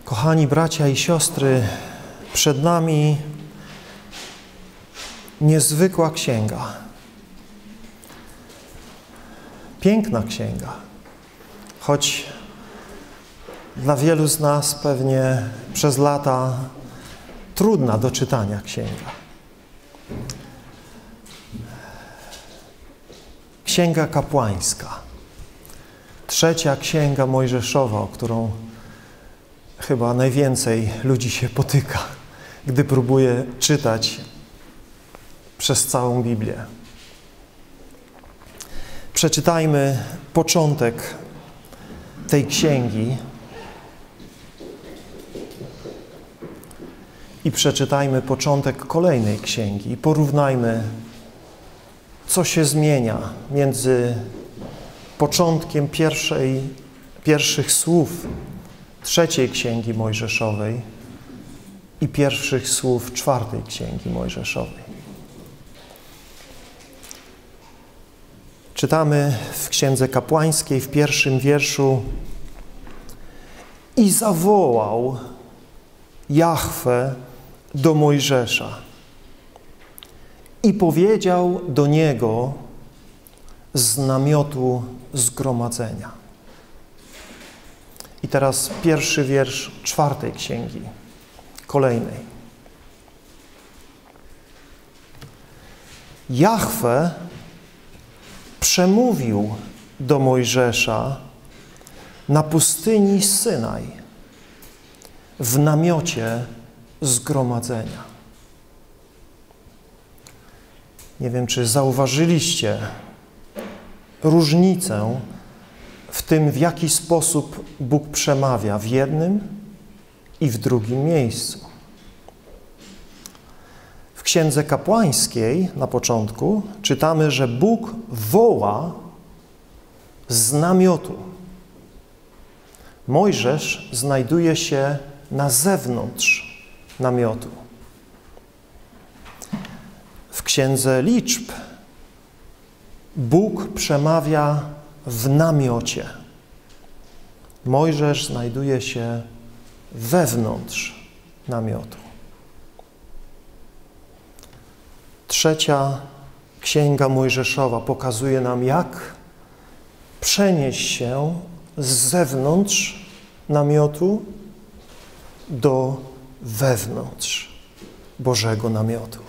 Kochani bracia i siostry, przed nami niezwykła księga. Piękna księga, choć dla wielu z nas pewnie przez lata trudna do czytania księga. Księga kapłańska. Trzecia księga mojżeszowa, o którą chyba najwięcej ludzi się potyka, gdy próbuje czytać przez całą Biblię. Przeczytajmy początek tej księgi i przeczytajmy początek kolejnej księgi i porównajmy, co się zmienia między początkiem pierwszych słów trzeciej księgi mojżeszowej i pierwszych słów czwartej księgi mojżeszowej. Czytamy w Księdze Kapłańskiej w pierwszym wierszu: i zawołał Jahwe do Mojżesza i powiedział do niego z namiotu zgromadzenia. I teraz pierwszy wiersz czwartej księgi, kolejnej. Jahwe przemówił do Mojżesza na pustyni Synaj w namiocie zgromadzenia. Nie wiem, czy zauważyliście różnicę w tym, w jaki sposób Bóg przemawia w jednym i w drugim miejscu. W Księdze Kapłańskiej na początku czytamy, że Bóg woła z namiotu. Mojżesz znajduje się na zewnątrz namiotu. W Księdze Liczb Bóg przemawia w namiocie. Mojżesz znajduje się wewnątrz namiotu. Trzecia księga mojżeszowa pokazuje nam, jak przenieść się z zewnątrz namiotu do wewnątrz Bożego namiotu.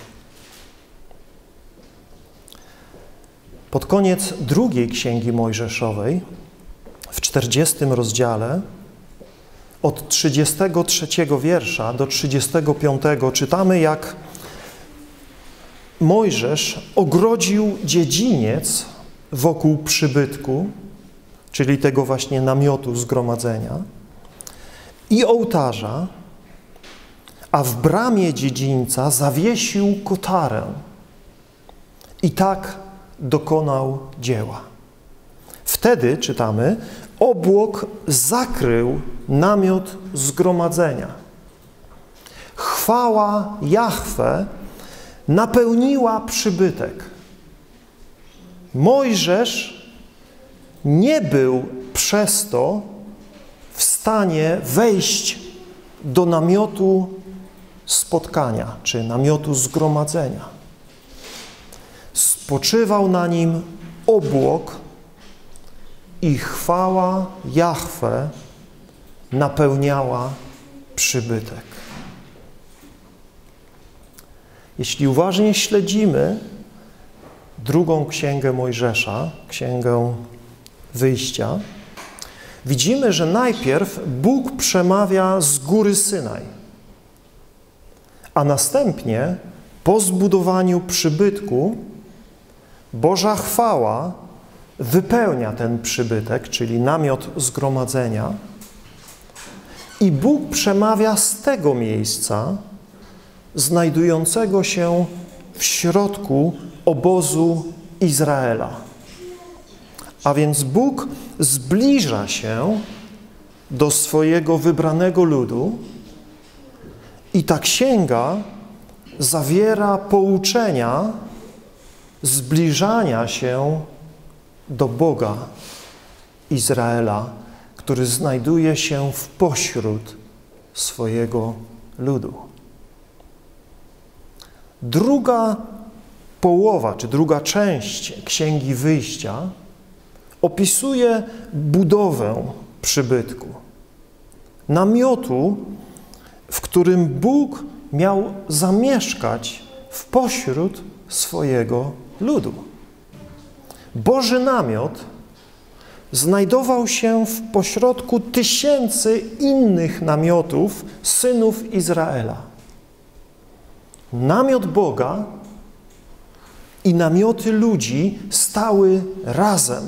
Pod koniec drugiej księgi mojżeszowej, w 40 rozdziale, od 33 wiersza do 35 czytamy, jak Mojżesz ogrodził dziedziniec wokół przybytku, czyli tego właśnie namiotu zgromadzenia, i ołtarza, a w bramie dziedzińca zawiesił kotarę. I tak dokonał dzieła. Wtedy, czytamy, obłok zakrył namiot zgromadzenia. Chwała Jahwe napełniła przybytek. Mojżesz nie był przez to w stanie wejść do namiotu spotkania, czy namiotu zgromadzenia. Spoczywał na nim obłok i chwała Jahwe napełniała przybytek. Jeśli uważnie śledzimy drugą księgę Mojżesza, księgę Wyjścia, widzimy, że najpierw Bóg przemawia z góry Synaj, a następnie po zbudowaniu przybytku Boża chwała wypełnia ten przybytek, czyli namiot zgromadzenia, i Bóg przemawia z tego miejsca, znajdującego się w środku obozu Izraela. A więc Bóg zbliża się do swojego wybranego ludu i ta księga zawiera pouczenia zbliżania się do Boga Izraela, który znajduje się w pośród swojego ludu. Druga połowa, czy druga część Księgi Wyjścia opisuje budowę przybytku, namiotu, w którym Bóg miał zamieszkać w pośród swojego ludu. Boży namiot znajdował się w pośrodku tysięcy innych namiotów synów Izraela. Namiot Boga i namioty ludzi stały razem.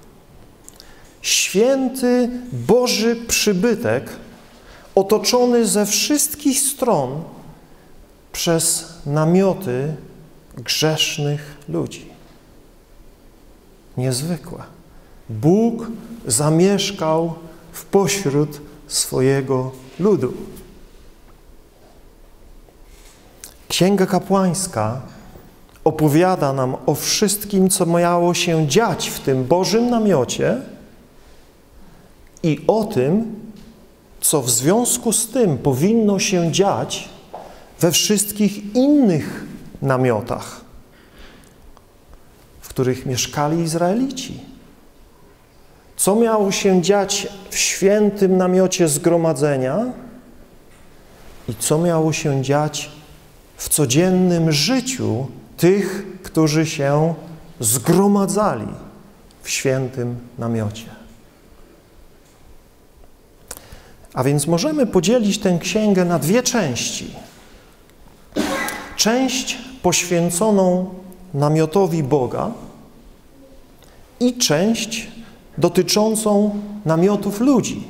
Święty Boży przybytek otoczony ze wszystkich stron przez namioty grzesznych ludzi. Niezwykłe. Bóg zamieszkał w pośród swojego ludu. Księga Kapłańska opowiada nam o wszystkim, co miało się dziać w tym Bożym namiocie i o tym, co w związku z tym powinno się dziać we wszystkich innych namiotach, w których mieszkali Izraelici. Co miało się dziać w świętym namiocie zgromadzenia i co miało się dziać w codziennym życiu tych, którzy się zgromadzali w świętym namiocie. A więc możemy podzielić tę księgę na dwie części. Część poświęconą namiotowi Boga i część dotyczącą namiotów ludzi.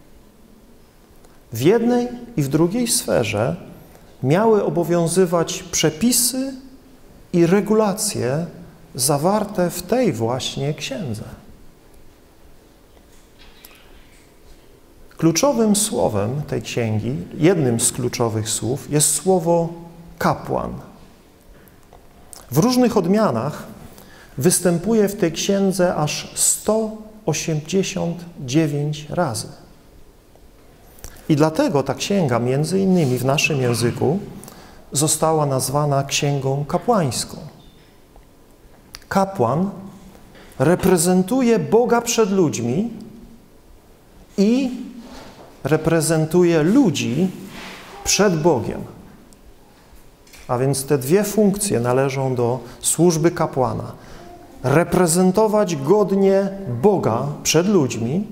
W jednej i w drugiej sferze miały obowiązywać przepisy i regulacje zawarte w tej właśnie księdze. Kluczowym słowem tej księgi, jednym z kluczowych słów, jest słowo kapłan. W różnych odmianach występuje w tej księdze aż 189 razy. I dlatego ta księga, między innymi w naszym języku, została nazwana Księgą Kapłańską. Kapłan reprezentuje Boga przed ludźmi i reprezentuje ludzi przed Bogiem. A więc te dwie funkcje należą do służby kapłana. Reprezentować godnie Boga przed ludźmi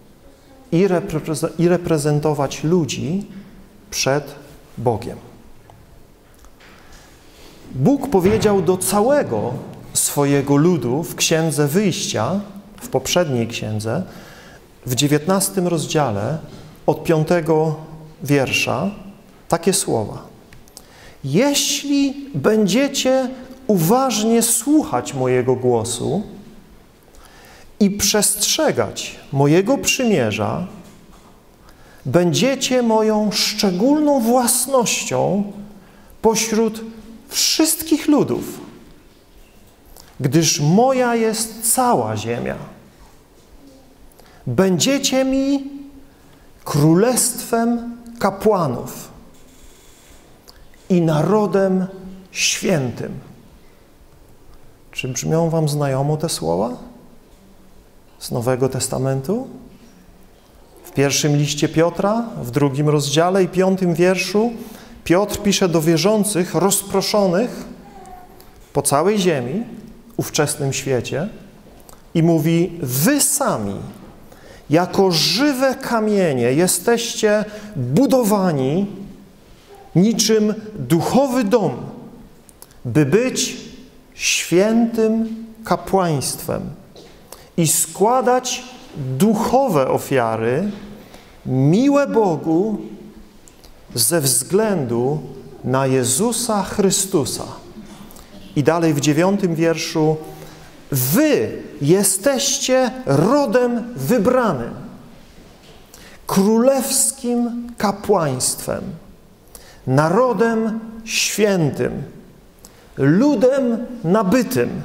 i reprezentować ludzi przed Bogiem. Bóg powiedział do całego swojego ludu w Księdze Wyjścia, w poprzedniej księdze, w 19 rozdziale, od 5 wiersza, takie słowa. Jeśli będziecie uważnie słuchać mojego głosu i przestrzegać mojego przymierza, będziecie moją szczególną własnością pośród wszystkich ludów, gdyż moja jest cała ziemia. Będziecie mi królestwem kapłanów i narodem świętym. Czy brzmią wam znajomo te słowa z Nowego Testamentu? W pierwszym liście Piotra, w 2 rozdziale i 5 wierszu Piotr pisze do wierzących rozproszonych po całej ziemi, ówczesnym świecie i mówi: wy sami jako żywe kamienie jesteście budowani niczym duchowy dom, by być świętym kapłaństwem i składać duchowe ofiary miłe Bogu ze względu na Jezusa Chrystusa. I dalej w 9 wierszu: wy jesteście rodem wybranym, królewskim kapłaństwem, narodem świętym, ludem nabytym,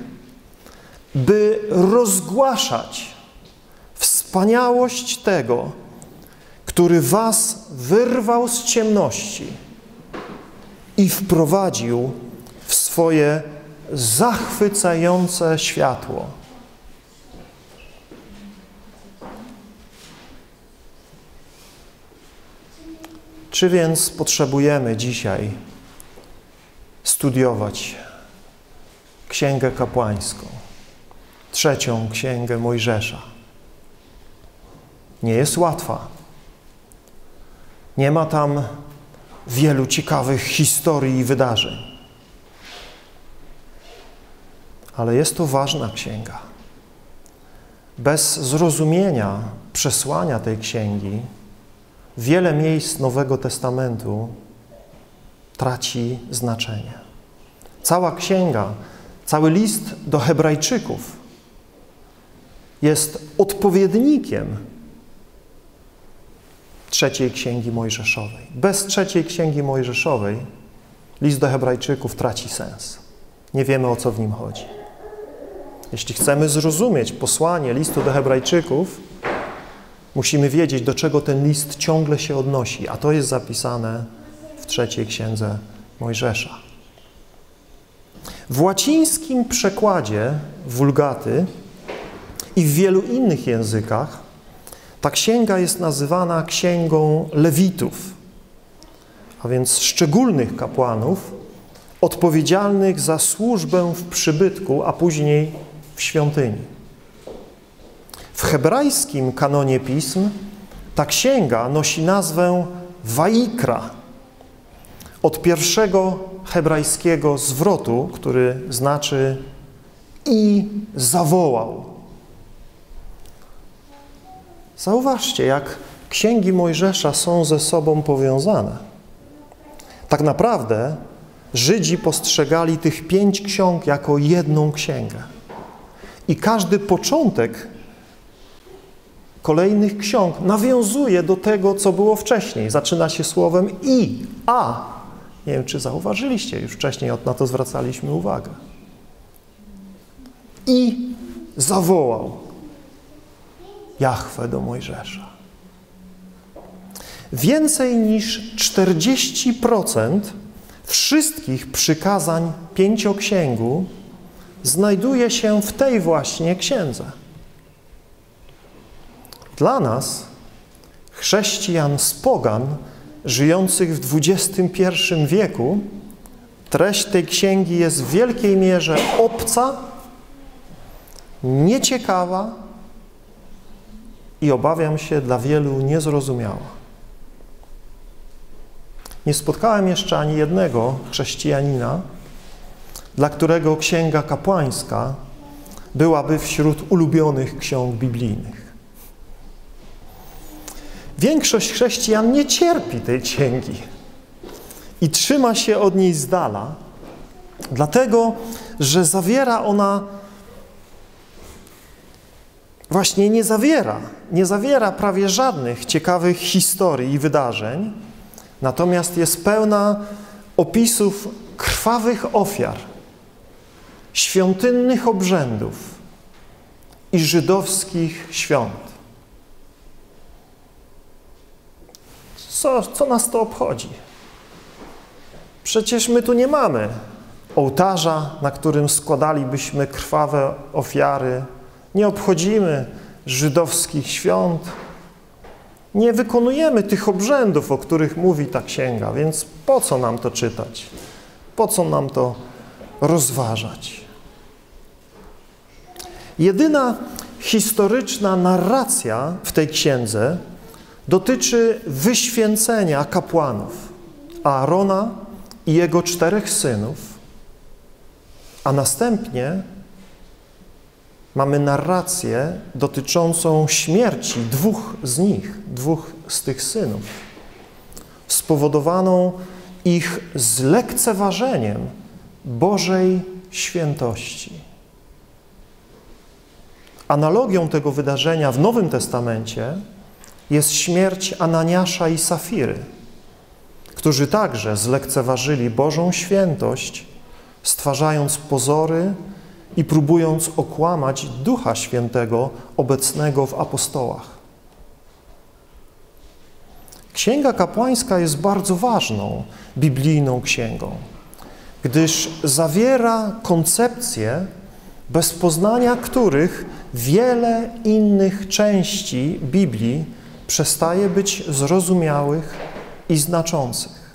by rozgłaszać wspaniałość tego, który was wyrwał z ciemności i wprowadził w swoje zachwycające światło. Czy więc potrzebujemy dzisiaj studiować Księgę Kapłańską, 3. Księgę Mojżesza? Nie jest łatwa. Nie ma tam wielu ciekawych historii i wydarzeń. Ale jest to ważna księga. Bez zrozumienia przesłania tej księgi wiele miejsc Nowego Testamentu traci znaczenie. Cała księga, cały list do Hebrajczyków jest odpowiednikiem 3. Księgi Mojżeszowej. Bez 3. Księgi Mojżeszowej list do Hebrajczyków traci sens. Nie wiemy, o co w nim chodzi. Jeśli chcemy zrozumieć posłanie listu do Hebrajczyków, musimy wiedzieć, do czego ten list ciągle się odnosi, a to jest zapisane w 3. Księdze Mojżesza. W łacińskim przekładzie Wulgaty i w wielu innych językach ta księga jest nazywana Księgą Lewitów, a więc szczególnych kapłanów odpowiedzialnych za służbę w przybytku, a później w świątyni. W hebrajskim kanonie pism ta księga nosi nazwę Wajikra, od pierwszego hebrajskiego zwrotu, który znaczy i zawołał. Zauważcie, jak księgi Mojżesza są ze sobą powiązane. Tak naprawdę Żydzi postrzegali tych 5 ksiąg jako jedną księgę. I każdy początek kolejnych ksiąg nawiązuje do tego, co było wcześniej. Zaczyna się słowem i, a. Nie wiem, czy zauważyliście, już wcześniej na to zwracaliśmy uwagę. I zawołał Jahwe do Mojżesza. Więcej niż 40% wszystkich przykazań 5-księgu znajduje się w tej właśnie księdze. Dla nas, chrześcijan z pogan, żyjących w XXI wieku, treść tej księgi jest w wielkiej mierze obca, nieciekawa i obawiam się dla wielu niezrozumiała. Nie spotkałem jeszcze ani jednego chrześcijanina, dla którego Księga Kapłańska byłaby wśród ulubionych ksiąg biblijnych. Większość chrześcijan nie cierpi tej księgi i trzyma się od niej z dala, dlatego, że zawiera ona, właśnie nie zawiera prawie żadnych ciekawych historii i wydarzeń, natomiast jest pełna opisów krwawych ofiar, świątynnych obrzędów i żydowskich świąt. Co nas to obchodzi? Przecież my tu nie mamy ołtarza, na którym składalibyśmy krwawe ofiary. Nie obchodzimy żydowskich świąt. Nie wykonujemy tych obrzędów, o których mówi ta księga, więc po co nam to czytać? Po co nam to rozważać? Jedyna historyczna narracja w tej księdze dotyczy wyświęcenia kapłanów Aarona i jego 4 synów, a następnie mamy narrację dotyczącą śmierci 2 z nich, 2 z tych synów, spowodowaną ich zlekceważeniem Bożej świętości. Analogią tego wydarzenia w Nowym Testamencie jest śmierć Ananiasza i Safiry, którzy także zlekceważyli Bożą świętość, stwarzając pozory i próbując okłamać Ducha Świętego obecnego w apostołach. Księga Kapłańska jest bardzo ważną biblijną księgą, gdyż zawiera koncepcje, bez poznania których wiele innych części Biblii przestaje być zrozumiałych i znaczących.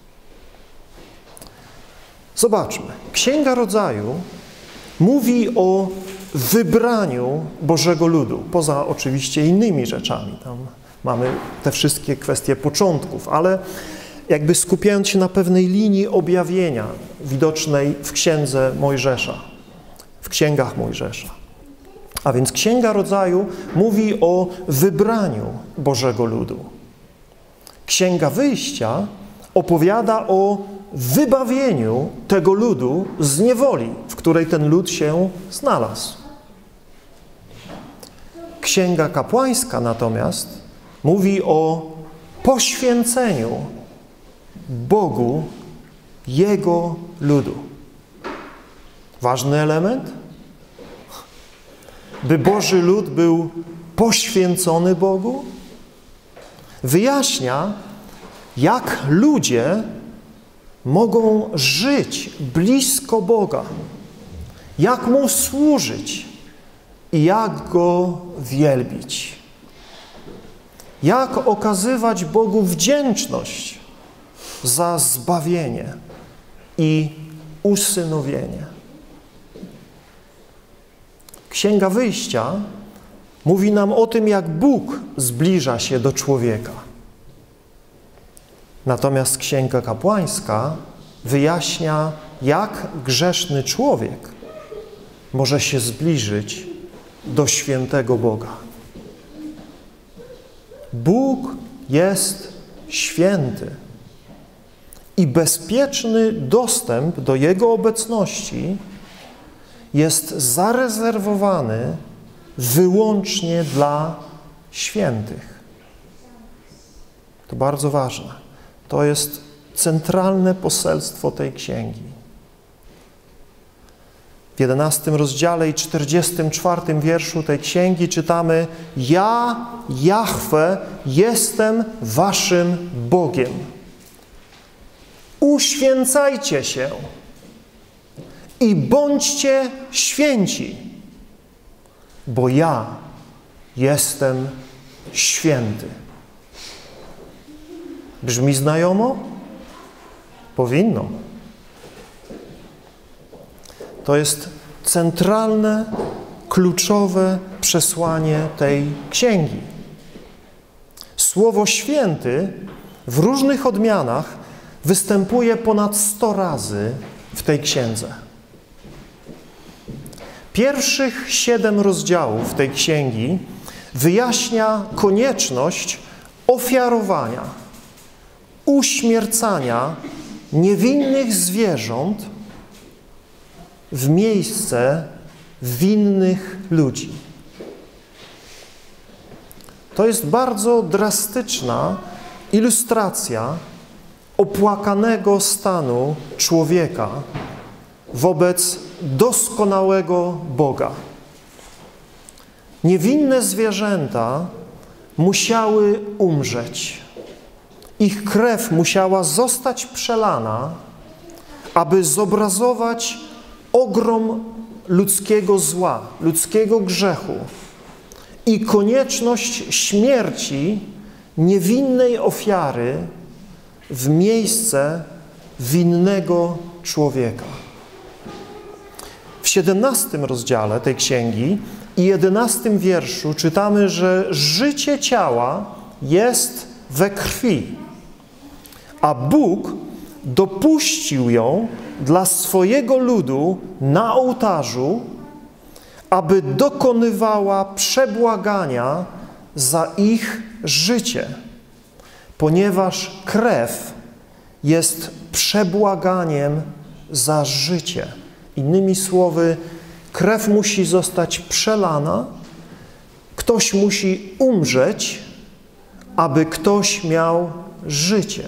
Zobaczmy. Księga Rodzaju mówi o wybraniu Bożego ludu, poza oczywiście innymi rzeczami. Tam mamy te wszystkie kwestie początków, ale jakby skupiając się na pewnej linii objawienia widocznej w Księdze Mojżesza, w Księgach Mojżesza. A więc Księga Rodzaju mówi o wybraniu Bożego ludu. Księga Wyjścia opowiada o wybawieniu tego ludu z niewoli, w której ten lud się znalazł. Księga Kapłańska natomiast mówi o poświęceniu Bogu Jego ludu. Ważny element? By Boży lud był poświęcony Bogu, wyjaśnia, jak ludzie mogą żyć blisko Boga, jak Mu służyć i jak Go wielbić. Jak okazywać Bogu wdzięczność za zbawienie i usynowienie. Księga Wyjścia mówi nam o tym, jak Bóg zbliża się do człowieka. Natomiast Księga Kapłańska wyjaśnia, jak grzeszny człowiek może się zbliżyć do świętego Boga. Bóg jest święty i bezpieczny dostęp do Jego obecności jest zarezerwowany wyłącznie dla świętych. To bardzo ważne. To jest centralne poselstwo tej księgi. W 11 rozdziale i 44 wierszu tej księgi czytamy: Ja, Jahwe, jestem waszym Bogiem. Uświęcajcie się i bądźcie święci, bo ja jestem święty. Brzmi znajomo? Powinno. To jest centralne, kluczowe przesłanie tej księgi. Słowo święty w różnych odmianach występuje ponad 100 razy w tej księdze. Pierwszych 7 rozdziałów tej księgi wyjaśnia konieczność ofiarowania, uśmiercania niewinnych zwierząt w miejsce winnych ludzi. To jest bardzo drastyczna ilustracja opłakanego stanu człowieka wobec doskonałego Boga. Niewinne zwierzęta musiały umrzeć. Ich krew musiała zostać przelana, aby zobrazować ogrom ludzkiego zła, ludzkiego grzechu i konieczność śmierci niewinnej ofiary w miejsce winnego człowieka. W 17 rozdziale tej księgi i 11 wierszu czytamy, że życie ciała jest we krwi, a Bóg dopuścił ją dla swojego ludu na ołtarzu, aby dokonywała przebłagania za ich życie, ponieważ krew jest przebłaganiem za życie. Innymi słowy, krew musi zostać przelana, ktoś musi umrzeć, aby ktoś miał życie.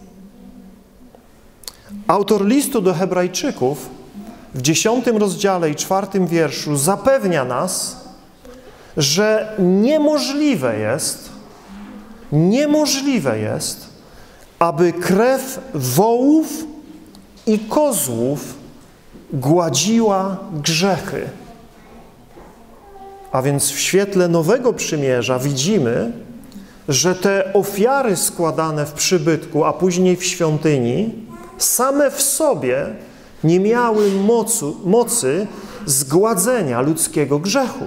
Autor listu do Hebrajczyków w 10 rozdziale i 4 wierszu zapewnia nas, że niemożliwe jest niemożliwe jest, aby krew wołów i kozłów gładziła grzechy. A więc w świetle Nowego Przymierza widzimy, że te ofiary składane w przybytku, a później w świątyni, same w sobie nie miały mocy zgładzenia ludzkiego grzechu.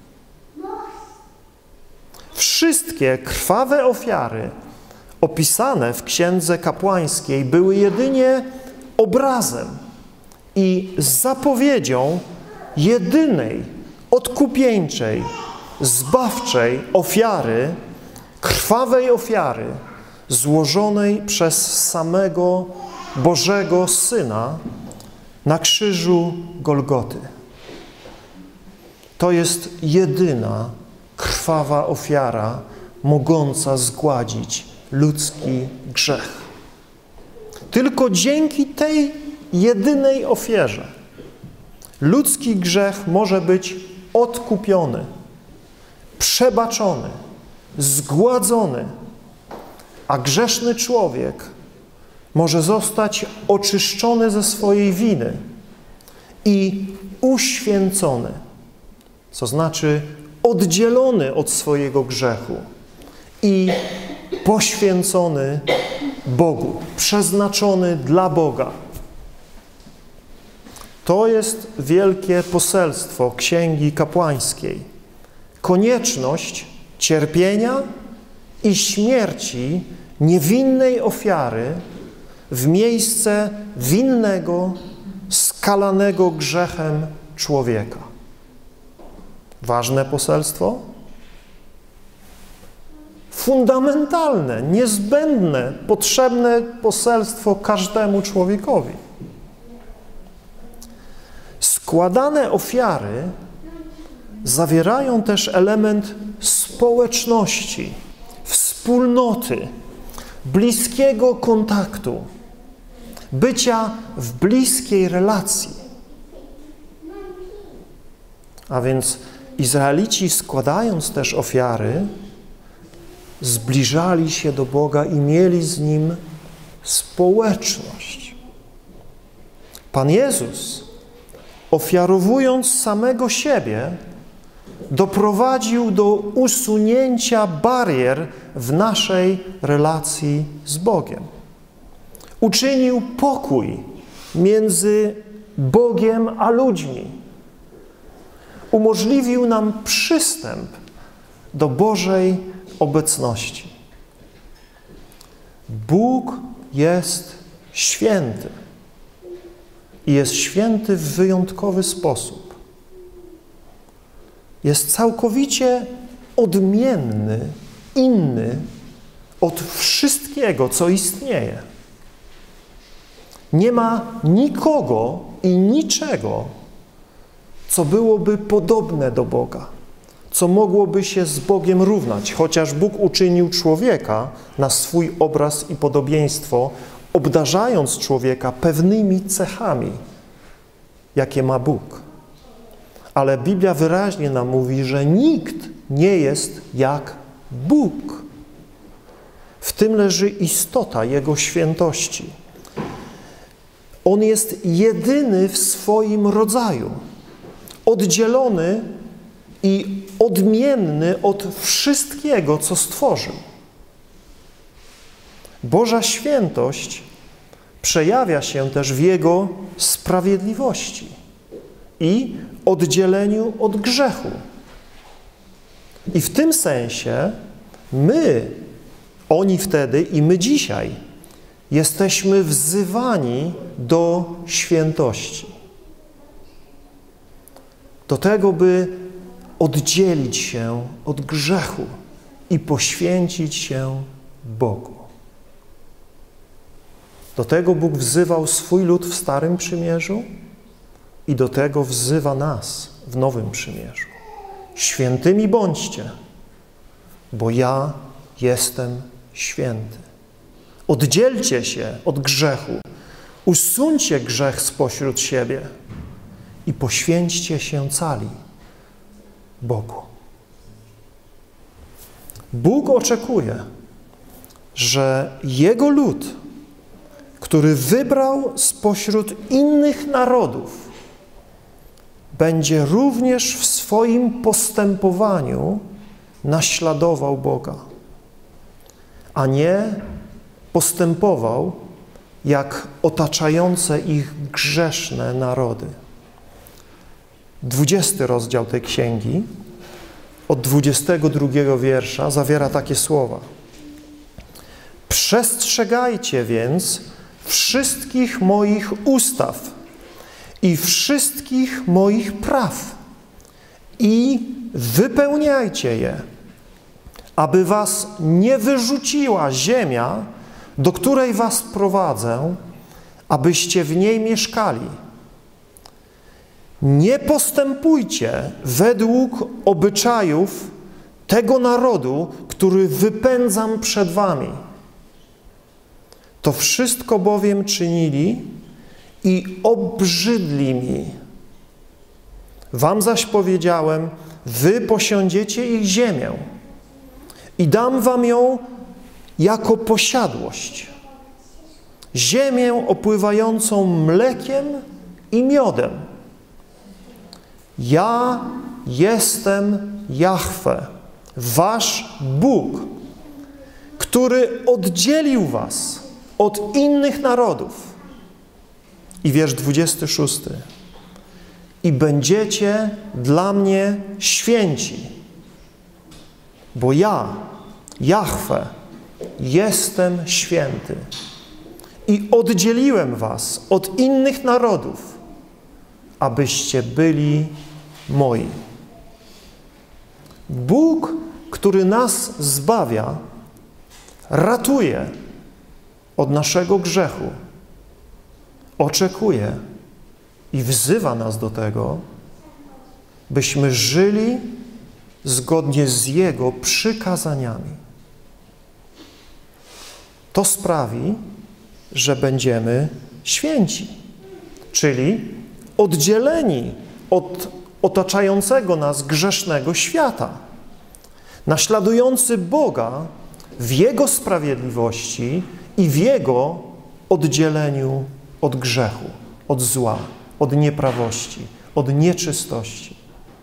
Wszystkie krwawe ofiary opisane w Księdze Kapłańskiej były jedynie obrazem i zapowiedzią jedynej, odkupieńczej, zbawczej ofiary, krwawej ofiary złożonej przez samego Bożego Syna na krzyżu Golgoty. To jest jedyna krwawa ofiara mogąca zgładzić ludzki grzech. Tylko dzięki tej jedynej ofierze ludzki grzech może być odkupiony, przebaczony, zgładzony, a grzeszny człowiek może zostać oczyszczony ze swojej winy i uświęcony, co znaczy oddzielony od swojego grzechu i poświęcony Bogu, przeznaczony dla Boga. To jest wielkie poselstwo Księgi Kapłańskiej. Konieczność cierpienia i śmierci niewinnej ofiary w miejsce winnego, skalanego grzechem człowieka. Ważne poselstwo? Fundamentalne, niezbędne, potrzebne poselstwo każdemu człowiekowi. Składane ofiary zawierają też element społeczności, wspólnoty, bliskiego kontaktu, bycia w bliskiej relacji. A więc Izraelici, składając też ofiary, zbliżali się do Boga i mieli z Nim społeczność. Pan Jezus, ofiarowując samego siebie, doprowadził do usunięcia barier w naszej relacji z Bogiem. Uczynił pokój między Bogiem a ludźmi. Umożliwił nam przystęp do Bożej obecności. Bóg jest święty i jest święty w wyjątkowy sposób. Jest całkowicie odmienny, inny od wszystkiego, co istnieje. Nie ma nikogo i niczego, co byłoby podobne do Boga, co mogłoby się z Bogiem równać, chociaż Bóg uczynił człowieka na swój obraz i podobieństwo, obdarzając człowieka pewnymi cechami, jakie ma Bóg. Ale Biblia wyraźnie nam mówi, że nikt nie jest jak Bóg. W tym leży istota Jego świętości. On jest jedyny w swoim rodzaju, oddzielony i odmienny od wszystkiego, co stworzył. Boża świętość przejawia się też w Jego sprawiedliwości i oddzieleniu od grzechu. I w tym sensie my, oni wtedy i my dzisiaj, jesteśmy wzywani do świętości. Do tego, by oddzielić się od grzechu i poświęcić się Bogu. Do tego Bóg wzywał swój lud w Starym Przymierzu i do tego wzywa nas w Nowym Przymierzu. Świętymi bądźcie, bo ja jestem święty. Oddzielcie się od grzechu, usuńcie grzech spośród siebie i poświęćcie się cali Bogu. Bóg oczekuje, że Jego lud, który wybrał spośród innych narodów, będzie również w swoim postępowaniu naśladował Boga, a nie postępował jak otaczające ich grzeszne narody. 20 rozdział tej księgi, od 22 wiersza, zawiera takie słowa. Przestrzegajcie więc wszystkich moich ustaw i wszystkich moich praw i wypełniajcie je, aby was nie wyrzuciła ziemia, do której was prowadzę, abyście w niej mieszkali. Nie postępujcie według obyczajów tego narodu, który wypędzam przed wami. To wszystko bowiem czynili i obrzydli mi. Wam zaś powiedziałem, wy posiądziecie ich ziemię i dam wam ją jako posiadłość. Ziemię opływającą mlekiem i miodem. Ja jestem Jahwe, wasz Bóg, który oddzielił was od innych narodów. I wiersz 26. I będziecie dla mnie święci, bo ja, Jahwe, jestem święty i oddzieliłem was od innych narodów, abyście byli moi. Bóg, który nas zbawia, ratuje od naszego grzechu, oczekuje i wzywa nas do tego, byśmy żyli zgodnie z Jego przykazaniami. To sprawi, że będziemy święci, czyli oddzieleni od otaczającego nas grzesznego świata, naśladujący Boga w Jego sprawiedliwości i w Jego oddzieleniu od grzechu, od zła, od nieprawości, od nieczystości.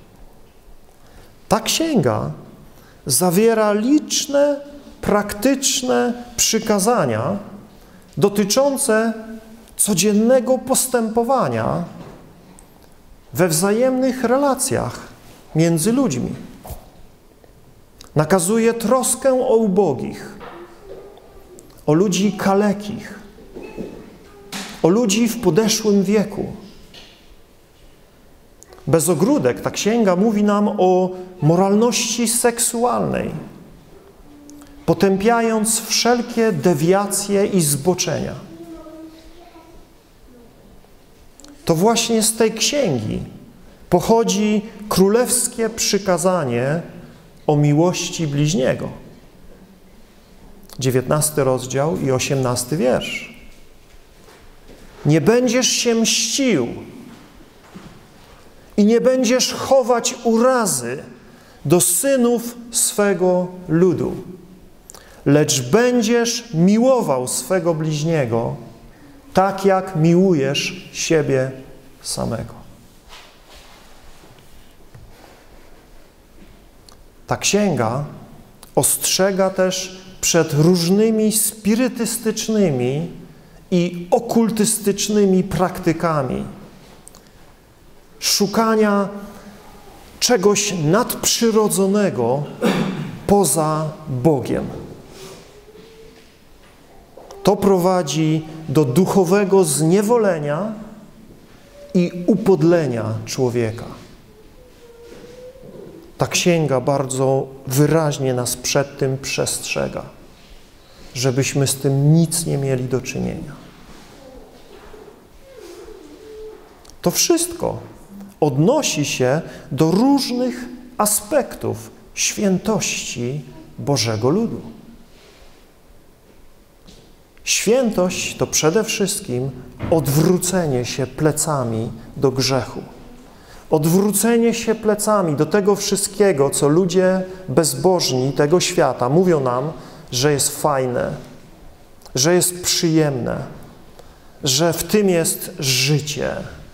Ta księga zawiera liczne, praktyczne przykazania dotyczące codziennego postępowania we wzajemnych relacjach między ludźmi. Nakazuje troskę o ubogich, o ludzi kalekich, o ludzi w podeszłym wieku. Bez ogródek ta księga mówi nam o moralności seksualnej, potępiając wszelkie dewiacje i zboczenia. To właśnie z tej księgi pochodzi królewskie przykazanie o miłości bliźniego. 19 rozdział i 18 wiersz. Nie będziesz się mścił i nie będziesz chować urazy do synów swego ludu, lecz będziesz miłował swego bliźniego, tak jak miłujesz siebie samego. Ta księga ostrzega też przed różnymi spirytystycznymi i okultystycznymi praktykami szukania czegoś nadprzyrodzonego poza Bogiem. To prowadzi do duchowego zniewolenia i upodlenia człowieka. Ta księga bardzo wyraźnie nas przed tym przestrzega, żebyśmy z tym nic nie mieli do czynienia. To wszystko odnosi się do różnych aspektów świętości Bożego ludu. Świętość to przede wszystkim odwrócenie się plecami do grzechu. Odwrócenie się plecami do tego wszystkiego, co ludzie bezbożni tego świata mówią nam, że jest fajne, że jest przyjemne, że w tym jest życie.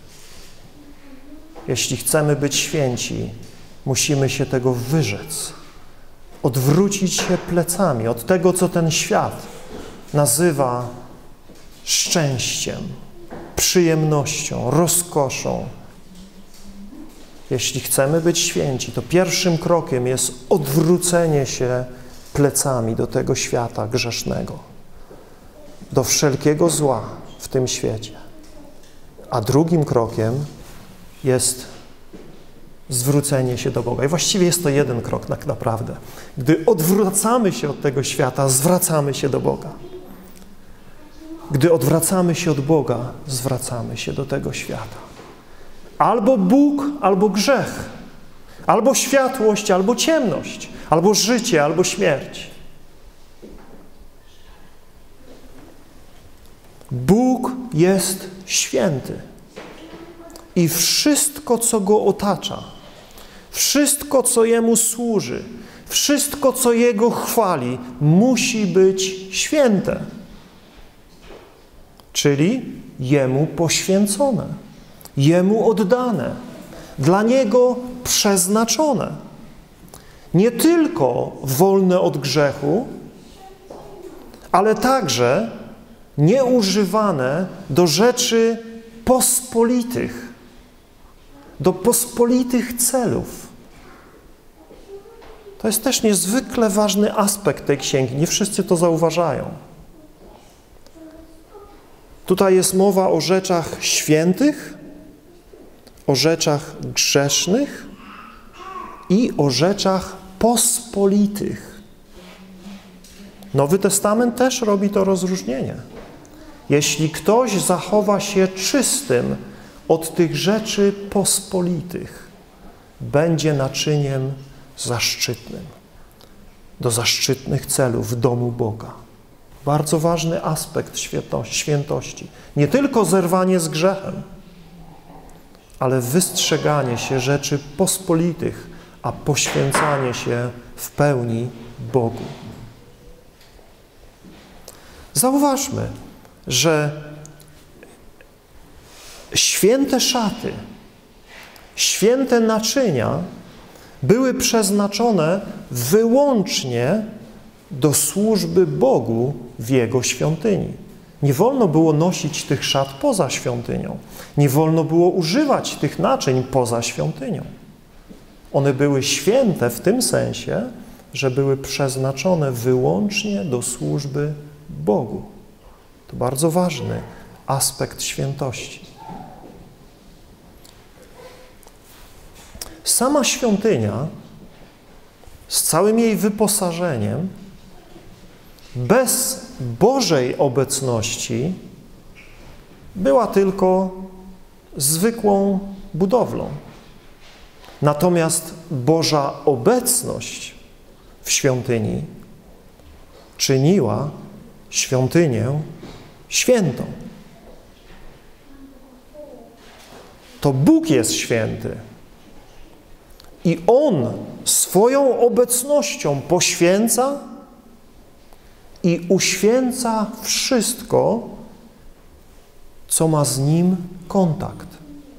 Jeśli chcemy być święci, musimy się tego wyrzec, odwrócić się plecami od tego, co ten świat nazywa szczęściem, przyjemnością, rozkoszą. Jeśli chcemy być święci, to pierwszym krokiem jest odwrócenie się plecami do tego świata grzesznego, do wszelkiego zła w tym świecie. A drugim krokiem jest zwrócenie się do Boga. I właściwie jest to jeden krok tak naprawdę. Gdy odwracamy się od tego świata, zwracamy się do Boga. Gdy odwracamy się od Boga, zwracamy się do tego świata. Albo Bóg, albo grzech. Albo światłość, albo ciemność. Albo życie, albo śmierć. Bóg jest święty. I wszystko, co Go otacza, wszystko, co Jemu służy, wszystko, co Jego chwali, musi być święte. Czyli Jemu poświęcone, Jemu oddane, dla Niego przeznaczone. Nie tylko wolne od grzechu, ale także nieużywane do rzeczy pospolitych, do pospolitych celów. To jest też niezwykle ważny aspekt tej księgi. Nie wszyscy to zauważają. Tutaj jest mowa o rzeczach świętych, o rzeczach grzesznych i o rzeczach pospolitych. Nowy Testament też robi to rozróżnienie. Jeśli ktoś zachowa się czystym od tych rzeczy pospolitych, będzie naczyniem zaszczytnym, do zaszczytnych celów w domu Boga. Bardzo ważny aspekt świętości. Nie tylko zerwanie z grzechem, ale wystrzeganie się rzeczy pospolitych, a poświęcanie się w pełni Bogu. Zauważmy, że święte szaty, święte naczynia były przeznaczone wyłącznie do służby Bogu w Jego świątyni. Nie wolno było nosić tych szat poza świątynią. Nie wolno było używać tych naczyń poza świątynią. One były święte w tym sensie, że były przeznaczone wyłącznie do służby Bogu. To bardzo ważny aspekt świętości. Sama świątynia z całym jej wyposażeniem bez Bożej obecności była tylko zwykłą budowlą. Natomiast Boża obecność w świątyni czyniła świątynię świętą. To Bóg jest święty i On swoją obecnością poświęca i uświęca wszystko, co ma z Nim kontakt.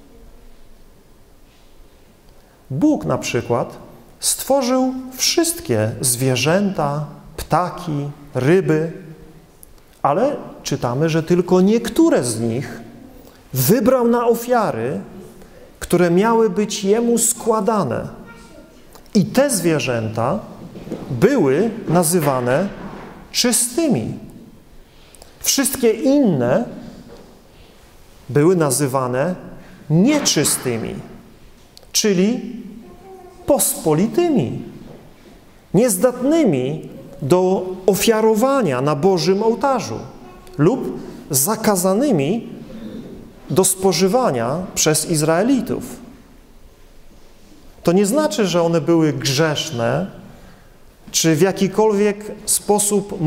Bóg na przykład stworzył wszystkie zwierzęta, ptaki, ryby, ale czytamy, że tylko niektóre z nich wybrał na ofiary, które miały być Jemu składane. I te zwierzęta były nazywane czystymi. Wszystkie inne były nazywane nieczystymi, czyli pospolitymi, niezdatnymi do ofiarowania na Bożym ołtarzu lub zakazanymi do spożywania przez Izraelitów. To nie znaczy, że one były grzeszne, czy w jakikolwiek sposób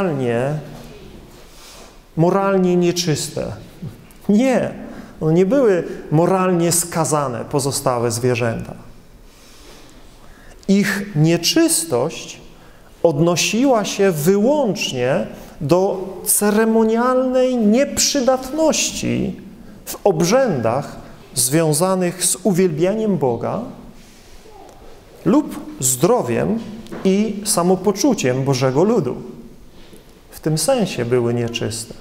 moralnie nieczyste. Nie, one nie były moralnie skazane, pozostałe zwierzęta. Ich nieczystość odnosiła się wyłącznie do ceremonialnej nieprzydatności w obrzędach związanych z uwielbianiem Boga lub zdrowiem i samopoczuciem Bożego ludu. W tym sensie były nieczyste.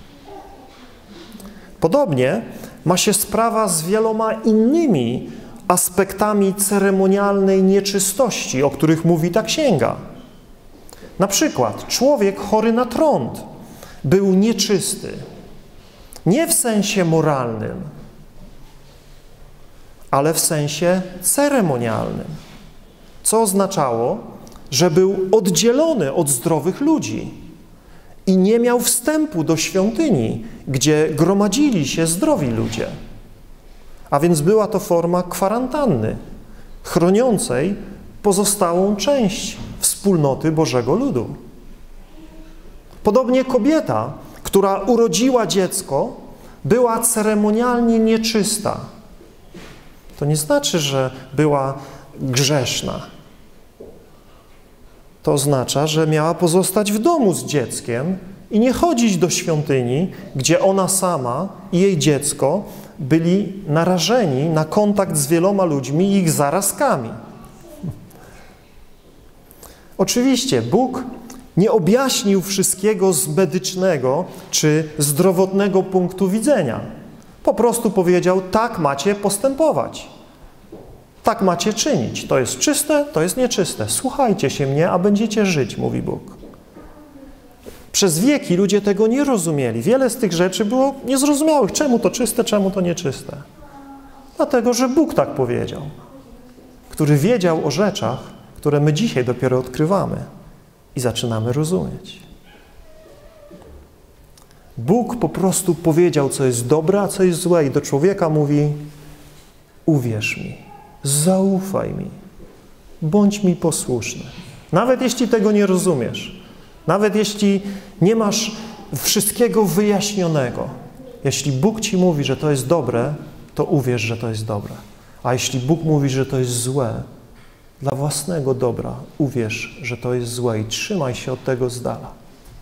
Podobnie ma się sprawa z wieloma innymi aspektami ceremonialnej nieczystości, o których mówi ta księga. Na przykład człowiek chory na trąd był nieczysty, nie w sensie moralnym, ale w sensie ceremonialnym, co oznaczało, że był oddzielony od zdrowych ludzi i nie miał wstępu do świątyni, gdzie gromadzili się zdrowi ludzie. A więc była to forma kwarantanny, chroniącej pozostałą część wspólnoty Bożego ludu. Podobnie kobieta, która urodziła dziecko, była ceremonialnie nieczysta. To nie znaczy, że była grzeszna. To oznacza, że miała pozostać w domu z dzieckiem i nie chodzić do świątyni, gdzie ona sama i jej dziecko byli narażeni na kontakt z wieloma ludźmi i ich zarazkami. Oczywiście Bóg nie objaśnił wszystkiego z medycznego czy zdrowotnego punktu widzenia. Po prostu powiedział, tak macie postępować. Tak macie czynić. To jest czyste, to jest nieczyste. Słuchajcie się mnie, a będziecie żyć, mówi Bóg. Przez wieki ludzie tego nie rozumieli. Wiele z tych rzeczy było niezrozumiałych. Czemu to czyste, czemu to nieczyste? Dlatego, że Bóg tak powiedział, który wiedział o rzeczach, które my dzisiaj dopiero odkrywamy i zaczynamy rozumieć. Bóg po prostu powiedział, co jest dobre, a co jest złe i do człowieka mówi, uwierz mi, zaufaj mi, bądź mi posłuszny. Nawet jeśli tego nie rozumiesz, nawet jeśli nie masz wszystkiego wyjaśnionego, jeśli Bóg ci mówi, że to jest dobre, to uwierz, że to jest dobre. A jeśli Bóg mówi, że to jest złe, dla własnego dobra uwierz, że to jest złe i trzymaj się od tego z dala.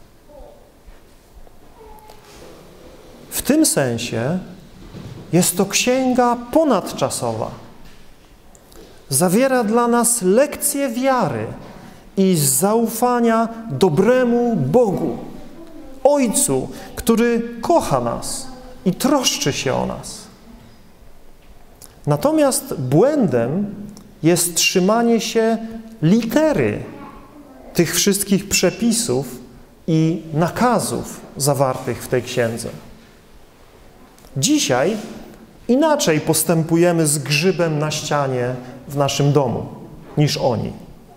W tym sensie jest to księga ponadczasowa. Zawiera dla nas lekcje wiary i zaufania dobremu Bogu, Ojcu, który kocha nas i troszczy się o nas. Natomiast błędem jest trzymanie się litery tych wszystkich przepisów i nakazów zawartych w tej księdze. Dzisiaj inaczej postępujemy z grzybem na ścianie w naszym domu niż oni.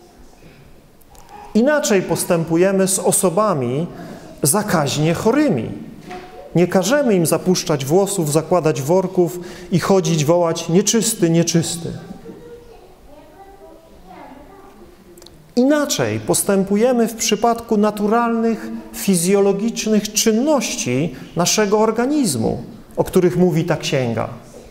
Inaczej postępujemy z osobami zakaźnie chorymi. Nie każemy im zapuszczać włosów, zakładać worków i chodzić, wołać nieczysty, nieczysty. Inaczej postępujemy w przypadku naturalnych, fizjologicznych czynności naszego organizmu, o których mówi ta księga.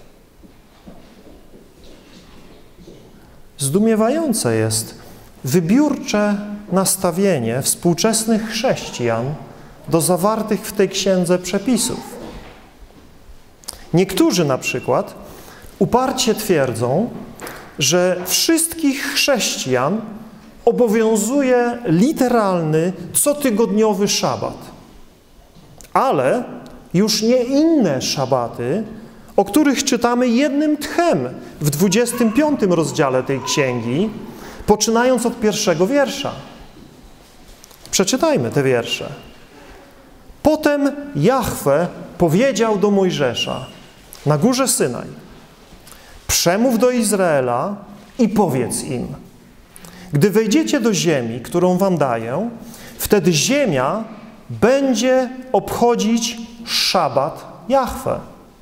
Zdumiewające jest wybiórcze nastawienie współczesnych chrześcijan do zawartych w tej księdze przepisów. Niektórzy na przykład uparcie twierdzą, że wszystkich chrześcijan obowiązuje literalny, cotygodniowy szabat, ale już nie inne szabaty, o których czytamy jednym tchem w 25 rozdziale tej księgi, poczynając od 1 wiersza. Przeczytajmy te wiersze. Potem Jahwe powiedział do Mojżesza na górze Synaj: przemów do Izraela i powiedz im: gdy wejdziecie do ziemi, którą wam daję, wtedy ziemia będzie obchodzić szabat Jahwe.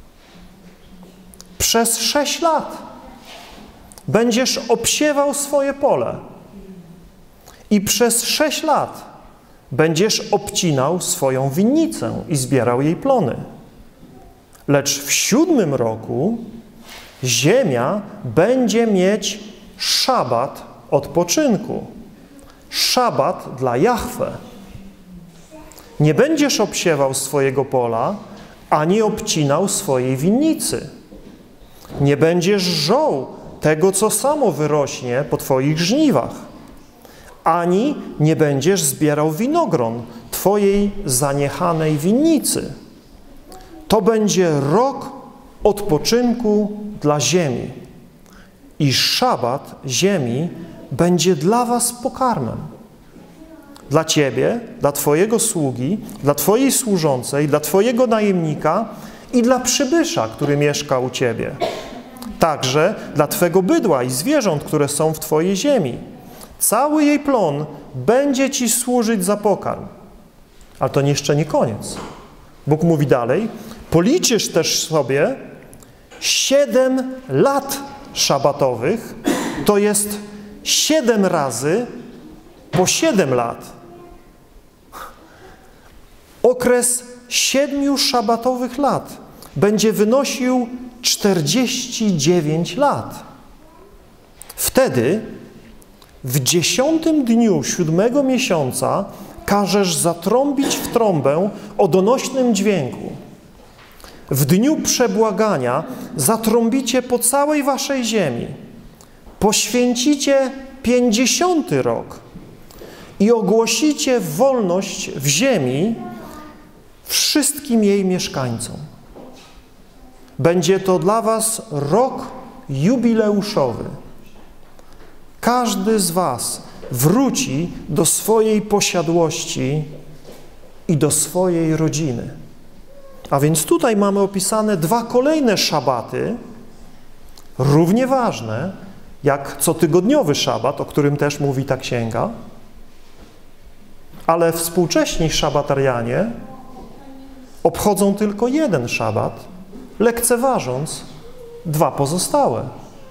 Przez 6 lat będziesz obsiewał swoje pole i przez 6 lat będziesz obcinał swoją winnicę i zbierał jej plony. Lecz w 7 roku ziemia będzie mieć szabat odpoczynku, szabat dla Jahwe. Nie będziesz obsiewał swojego pola, ani obcinał swojej winnicy. Nie będziesz żął tego, co samo wyrośnie po twoich żniwach, ani nie będziesz zbierał winogron twojej zaniechanej winnicy. To będzie rok odpoczynku dla ziemi i szabat ziemi będzie dla was pokarmem. Dla ciebie, dla twojego sługi, dla twojej służącej, dla twojego najemnika i dla przybysza, który mieszka u ciebie. Także dla twego bydła i zwierząt, które są w twojej ziemi. Cały jej plon będzie ci służyć za pokarm. Ale to jeszcze nie koniec. Bóg mówi dalej, policzysz też sobie 7 lat szabatowych, to jest 7 razy po 7 lat. Okres 7 szabatowych lat będzie wynosił 49 lat. Wtedy w 10 dniu 7 miesiąca każesz zatrąbić w trąbę o donośnym dźwięku. W dniu przebłagania zatrąbicie po całej waszej ziemi. Poświęcicie 50. rok i ogłosicie wolność w ziemi wszystkim jej mieszkańcom. Będzie to dla was rok jubileuszowy. Każdy z was wróci do swojej posiadłości i do swojej rodziny. A więc tutaj mamy opisane 2 kolejne szabaty, równie ważne jak cotygodniowy szabat, o którym też mówi ta księga, ale współcześni szabatarianie obchodzą tylko 1 szabat, lekceważąc 2 pozostałe.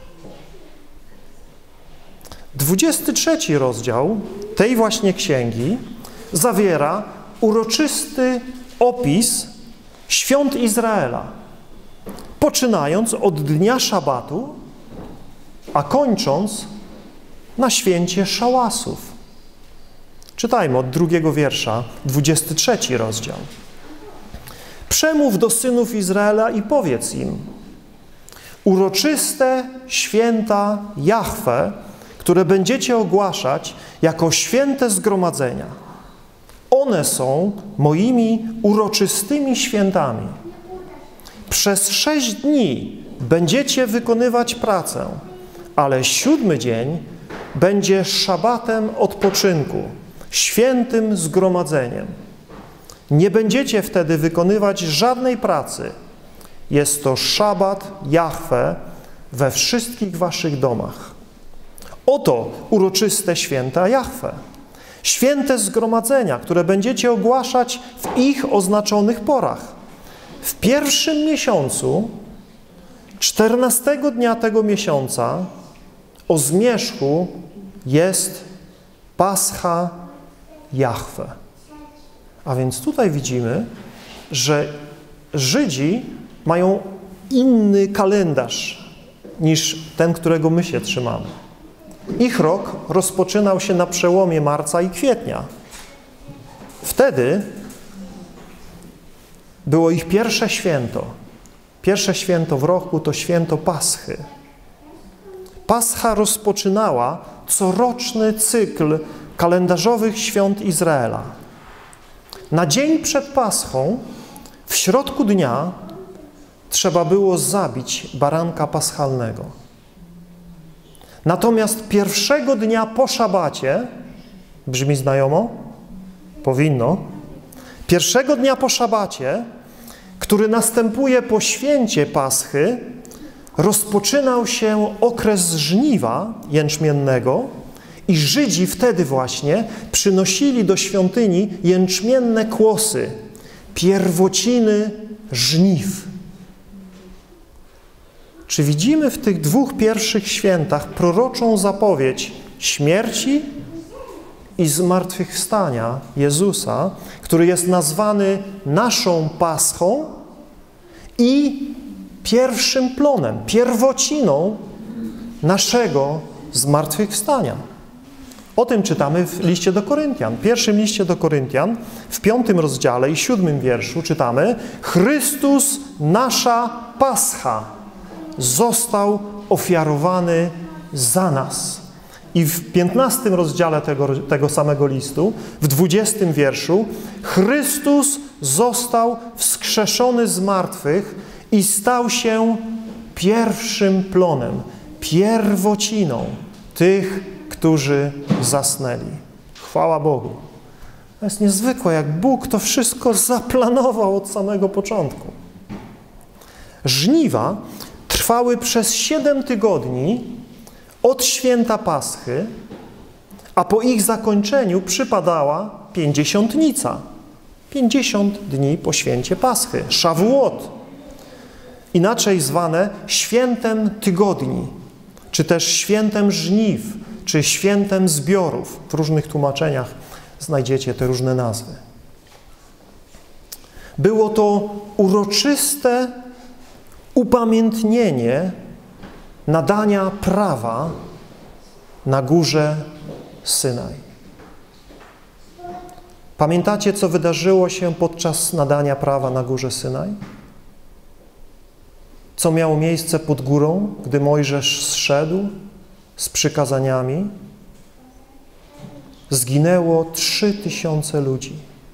23 rozdział tej właśnie księgi zawiera uroczysty opis świąt Izraela, poczynając od dnia szabatu, a kończąc na święcie szałasów. Czytajmy od 2 wiersza, 23 rozdział. Przemów do synów Izraela i powiedz im: uroczyste święta Jahwe, które będziecie ogłaszać jako święte zgromadzenia. One są moimi uroczystymi świętami. Przez 6 dni będziecie wykonywać pracę, ale 7 dzień będzie szabatem odpoczynku, świętym zgromadzeniem. Nie będziecie wtedy wykonywać żadnej pracy. Jest to szabat Jahwe we wszystkich waszych domach. Oto uroczyste święta Jahwe. Święte zgromadzenia, które będziecie ogłaszać w ich oznaczonych porach. W pierwszym miesiącu, 14 dnia tego miesiąca, o zmierzchu jest Pascha Jahwe. A więc tutaj widzimy, że Żydzi mają inny kalendarz niż ten, którego my się trzymamy. Ich rok rozpoczynał się na przełomie marca i kwietnia. Wtedy było ich pierwsze święto. Pierwsze święto w roku to święto Paschy. Pascha rozpoczynała coroczny cykl kalendarzowych świąt Izraela. Na dzień przed Paschą, w środku dnia, trzeba było zabić baranka paschalnego. Natomiast pierwszego dnia po szabacie, brzmi znajomo? Powinno. Pierwszego dnia po szabacie, który następuje po święcie Paschy, rozpoczynał się okres żniwa jęczmiennego i Żydzi wtedy właśnie przynosili do świątyni jęczmienne kłosy, pierwociny żniw. Czy widzimy w tych 2 pierwszych świętach proroczą zapowiedź śmierci i zmartwychwstania Jezusa, który jest nazwany naszą Paschą i pierwszym plonem, pierwociną naszego zmartwychwstania. O tym czytamy w liście do Koryntian. W pierwszym liście do Koryntian, w 5 rozdziale i 7 wierszu czytamy: Chrystus, nasza Pascha, został ofiarowany za nas. I w 15 rozdziale tego samego listu, w 20 wierszu, Chrystus został wskrzeszony z martwych i stał się pierwszym plonem, pierwociną tych, którzy zasnęli. Chwała Bogu. To jest niezwykłe, jak Bóg to wszystko zaplanował od samego początku. Żniwa trwały przez 7 tygodni od święta Paschy, a po ich zakończeniu przypadała pięćdziesiątnica. 50 dni po święcie Paschy, Szawuot. Inaczej zwane świętem tygodni, czy też świętem żniw, czy świętem zbiorów. W różnych tłumaczeniach znajdziecie te różne nazwy. Było to uroczyste upamiętnienie nadania prawa na górze Synaj. Pamiętacie, co wydarzyło się podczas nadania prawa na górze Synaj? Co miało miejsce pod górą, gdy Mojżesz zszedł z przykazaniami? Zginęło 3000 ludzi.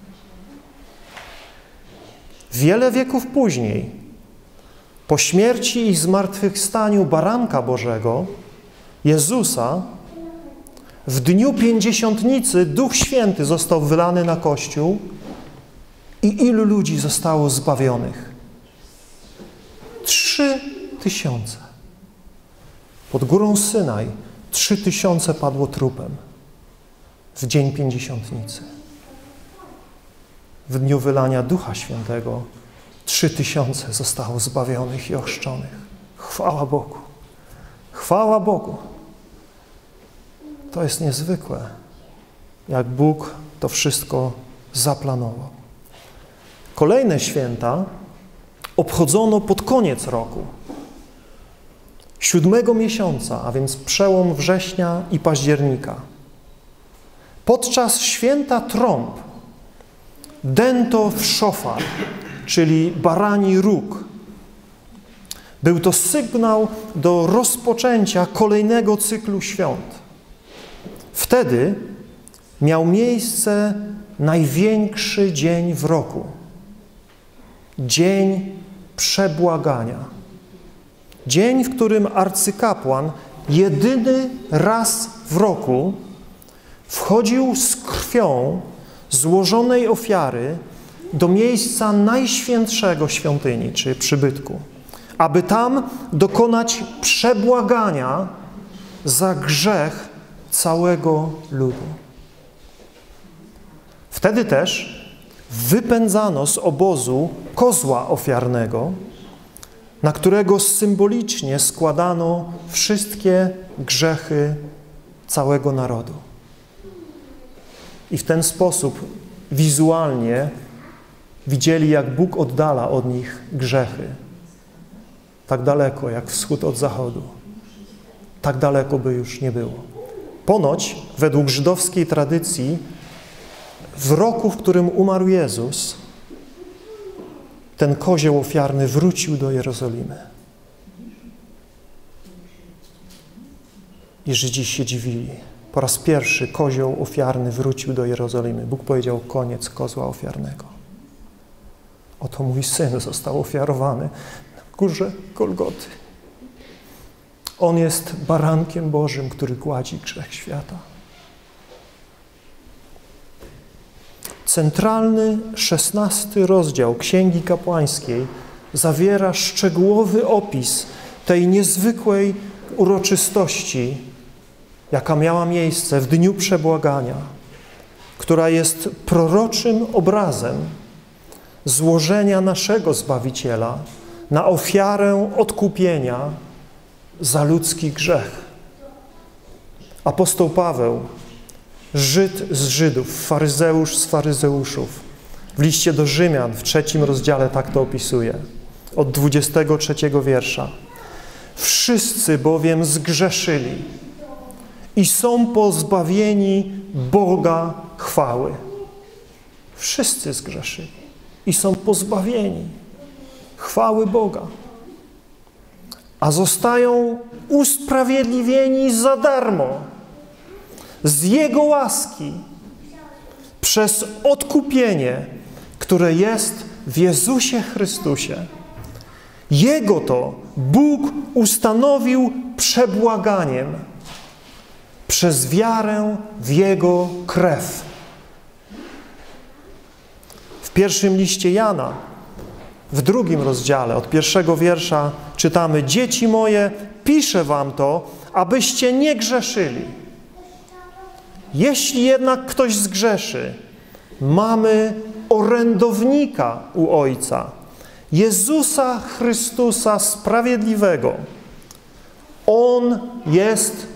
Wiele wieków później, po śmierci i zmartwychwstaniu Baranka Bożego, Jezusa, w dniu Pięćdziesiątnicy Duch Święty został wylany na Kościół i ilu ludzi zostało zbawionych? 3000. Pod górą Synaj 3000 padło trupem w dzień Pięćdziesiątnicy. W dniu wylania Ducha Świętego 3000 zostało zbawionych i ochrzczonych. Chwała Bogu. Chwała Bogu. To jest niezwykłe, jak Bóg to wszystko zaplanował. Kolejne święta obchodzono pod koniec roku. 7 miesiąca, a więc przełom września i października. Podczas święta trąb dęto w szofar, czyli barani róg. Był to sygnał do rozpoczęcia kolejnego cyklu świąt. Wtedy miał miejsce największy dzień w roku. Dzień przebłagania. Dzień, w którym arcykapłan jedyny raz w roku wchodził z krwią złożonej ofiary do miejsca najświętszego świątyni, czy przybytku, aby tam dokonać przebłagania za grzech całego ludu. Wtedy też wypędzano z obozu kozła ofiarnego, na którego symbolicznie składano wszystkie grzechy całego narodu. I w ten sposób wizualnie widzieli, jak Bóg oddala od nich grzechy. Tak daleko, jak wschód od zachodu. Tak daleko by już nie było. Ponoć, według żydowskiej tradycji, w roku, w którym umarł Jezus, ten kozioł ofiarny wrócił do Jerozolimy. I Żydzi się dziwili. Po raz pierwszy kozioł ofiarny wrócił do Jerozolimy. Bóg powiedział: koniec kozła ofiarnego. Oto mój Syn został ofiarowany na górze Golgoty. On jest barankiem Bożym, który gładzi grzech świata. Centralny 16 rozdział Księgi Kapłańskiej zawiera szczegółowy opis tej niezwykłej uroczystości, jaka miała miejsce w dniu przebłagania, która jest proroczym obrazem złożenia naszego Zbawiciela na ofiarę odkupienia za ludzki grzech. Apostoł Paweł, Żyd z Żydów, faryzeusz z faryzeuszów, w liście do Rzymian w 3 rozdziale tak to opisuje, od 23 wiersza. Wszyscy bowiem zgrzeszyli i są pozbawieni Boga chwały. Wszyscy zgrzeszyli i są pozbawieni chwały Boga, a zostają usprawiedliwieni za darmo z Jego łaski przez odkupienie, które jest w Jezusie Chrystusie. Jego to Bóg ustanowił przebłaganiem przez wiarę w Jego krew. W pierwszym liście Jana, w 2 rozdziale, od 1 wiersza czytamy: dzieci moje, piszę wam to, abyście nie grzeszyli. Jeśli jednak ktoś zgrzeszy, mamy orędownika u Ojca, Jezusa Chrystusa Sprawiedliwego. On jest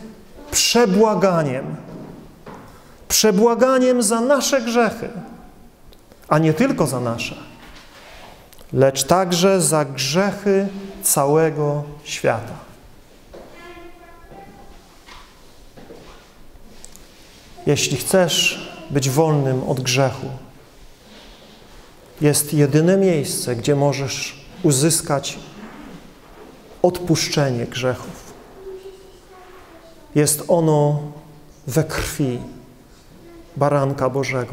przebłaganiem za nasze grzechy, a nie tylko za nasze, lecz także za grzechy całego świata. Jeśli chcesz być wolnym od grzechu, jest jedyne miejsce, gdzie możesz uzyskać odpuszczenie grzechów. Jest ono we krwi Baranka Bożego,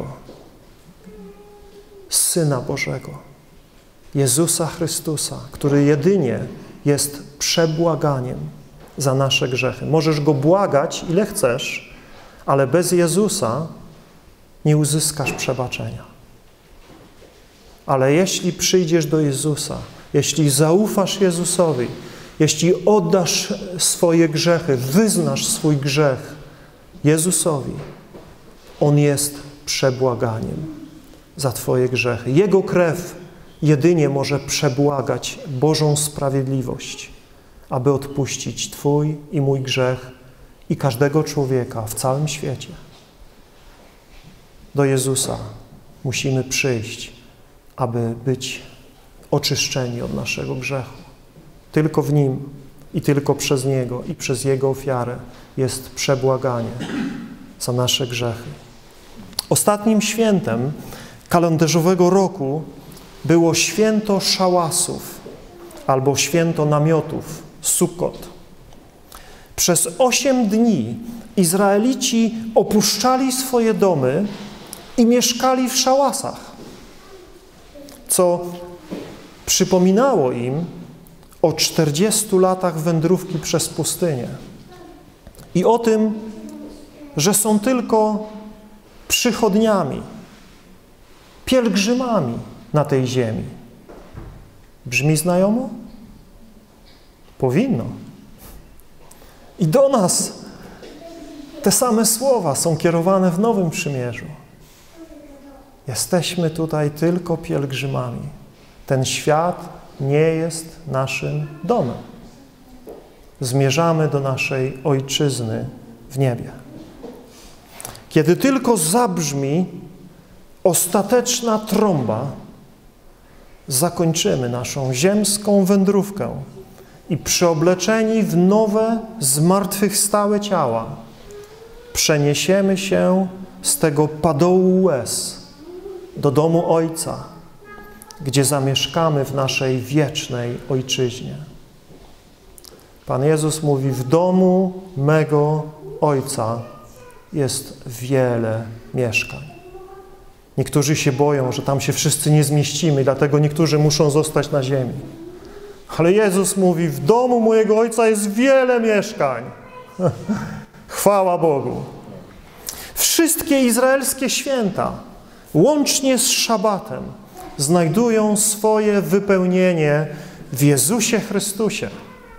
Syna Bożego, Jezusa Chrystusa, który jedynie jest przebłaganiem za nasze grzechy. Możesz Go błagać, ile chcesz, ale bez Jezusa nie uzyskasz przebaczenia. Ale jeśli przyjdziesz do Jezusa, jeśli zaufasz Jezusowi, jeśli oddasz swoje grzechy, wyznasz swój grzech Jezusowi, On jest przebłaganiem za twoje grzechy. Jego krew jedynie może przebłagać Bożą sprawiedliwość, aby odpuścić twój i mój grzech i każdego człowieka w całym świecie. Do Jezusa musimy przyjść, aby być oczyszczeni od naszego grzechu. Tylko w Nim i tylko przez Niego i przez Jego ofiarę jest przebłaganie za nasze grzechy. Ostatnim świętem kalendarzowego roku było święto szałasów albo święto namiotów, Sukkot. Przez 8 dni Izraelici opuszczali swoje domy i mieszkali w szałasach, co przypominało im o 40 latach wędrówki przez pustynię i o tym, że są tylko przychodniami, pielgrzymami na tej ziemi. Brzmi znajomo? Powinno. I do nas te same słowa są kierowane w Nowym Przymierzu. Jesteśmy tutaj tylko pielgrzymami. Ten świat nie jest naszym domem. Zmierzamy do naszej ojczyzny w niebie. Kiedy tylko zabrzmi ostateczna trąba, zakończymy naszą ziemską wędrówkę i przyobleczeni w nowe, zmartwychwstałe ciała przeniesiemy się z tego padołu łez do domu Ojca, gdzie zamieszkamy w naszej wiecznej ojczyźnie. Pan Jezus mówi: w domu mego Ojca jest wiele mieszkań. Niektórzy się boją, że tam się wszyscy nie zmieścimy, dlatego niektórzy muszą zostać na ziemi. Ale Jezus mówi: w domu mojego Ojca jest wiele mieszkań. Chwała Bogu. Wszystkie izraelskie święta, łącznie z szabatem, znajdują swoje wypełnienie w Jezusie Chrystusie.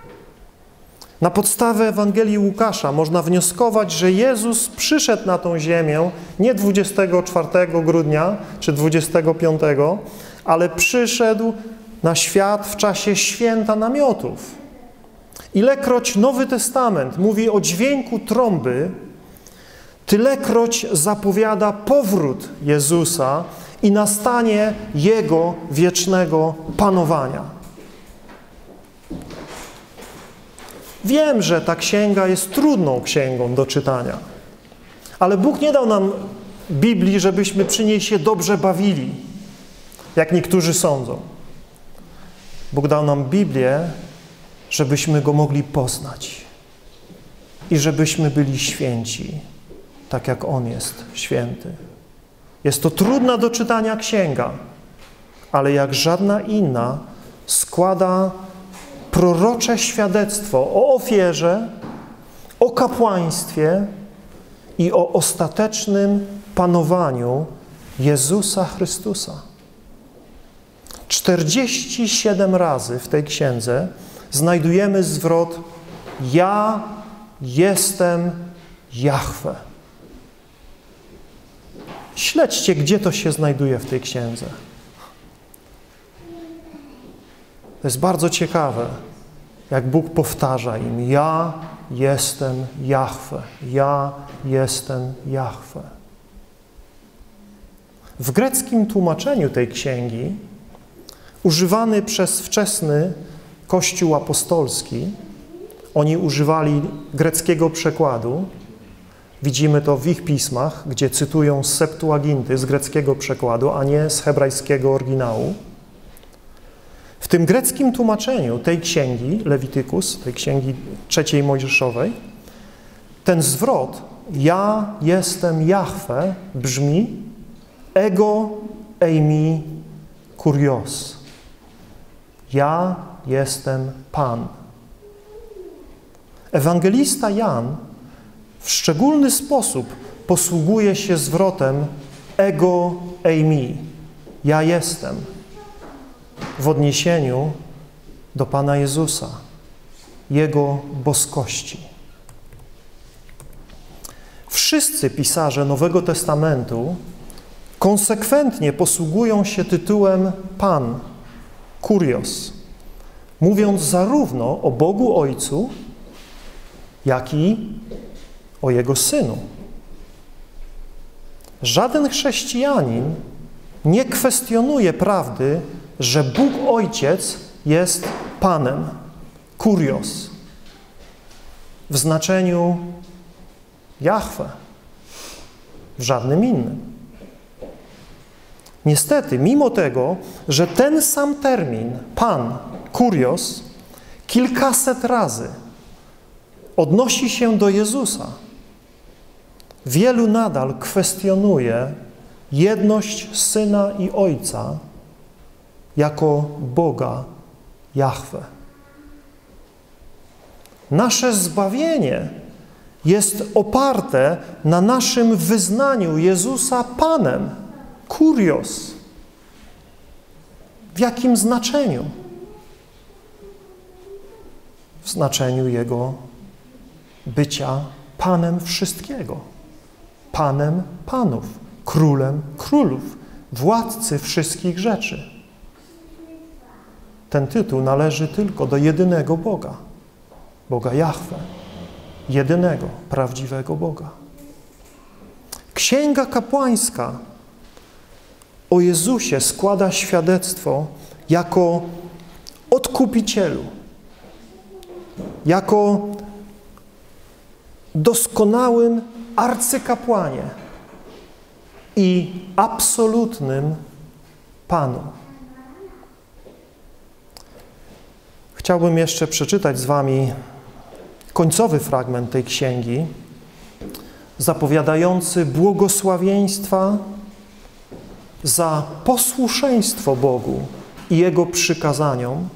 Na podstawie Ewangelii Łukasza można wnioskować, że Jezus przyszedł na tą ziemię nie 24 grudnia czy 25, ale przyszedł na świat w czasie święta namiotów. Ilekroć Nowy Testament mówi o dźwięku trąby, tylekroć zapowiada powrót Jezusa i nastanie Jego wiecznego panowania. Wiem, że ta księga jest trudną księgą do czytania, ale Bóg nie dał nam Biblii, żebyśmy przy niej się dobrze bawili, jak niektórzy sądzą. Bóg dał nam Biblię, żebyśmy Go mogli poznać i żebyśmy byli święci, tak jak On jest święty. Jest to trudna do czytania księga, ale jak żadna inna składa prorocze świadectwo o ofierze, o kapłaństwie i o ostatecznym panowaniu Jezusa Chrystusa. 47 razy w tej księdze znajdujemy zwrot ja jestem Jahwe. Śledźcie, gdzie to się znajduje w tej księdze. To jest bardzo ciekawe, jak Bóg powtarza im ja jestem Jahwe, ja jestem Jahwe. W greckim tłumaczeniu tej księgi, używany przez wczesny Kościół apostolski, oni używali greckiego przekładu. Widzimy to w ich pismach, gdzie cytują z Septuaginty, z greckiego przekładu, a nie z hebrajskiego oryginału. W tym greckim tłumaczeniu tej księgi, Lewitykus, tej księgi trzeciej Mojżeszowej, ten zwrot ja jestem Jahwe brzmi ego eimi kurios. Ja jestem Pan. Ewangelista Jan w szczególny sposób posługuje się zwrotem ego eimi. Ja jestem. W odniesieniu do Pana Jezusa, Jego boskości. Wszyscy pisarze Nowego Testamentu konsekwentnie posługują się tytułem Pan, kurios, mówiąc zarówno o Bogu Ojcu, jak i o Jego Synu. Żaden chrześcijanin nie kwestionuje prawdy, że Bóg Ojciec jest Panem, kurios, w znaczeniu Jahwe, w żadnym innym. Niestety, mimo tego, że ten sam termin, Pan, kurios, kilkaset razy odnosi się do Jezusa, wielu nadal kwestionuje jedność Syna i Ojca jako Boga Jahwe. Nasze zbawienie jest oparte na naszym wyznaniu Jezusa Panem, kurios. W jakim znaczeniu? W znaczeniu Jego bycia Panem wszystkiego, Panem panów, Królem królów, władcy wszystkich rzeczy. Ten tytuł należy tylko do jedynego Boga, Boga Jahwe, jedynego, prawdziwego Boga. Księga kapłańska o Jezusie składa świadectwo jako odkupicielu, jako doskonałym arcykapłanie i absolutnym Panu. Chciałbym jeszcze przeczytać z wami końcowy fragment tej księgi, zapowiadający błogosławieństwa za posłuszeństwo Bogu i Jego przykazaniom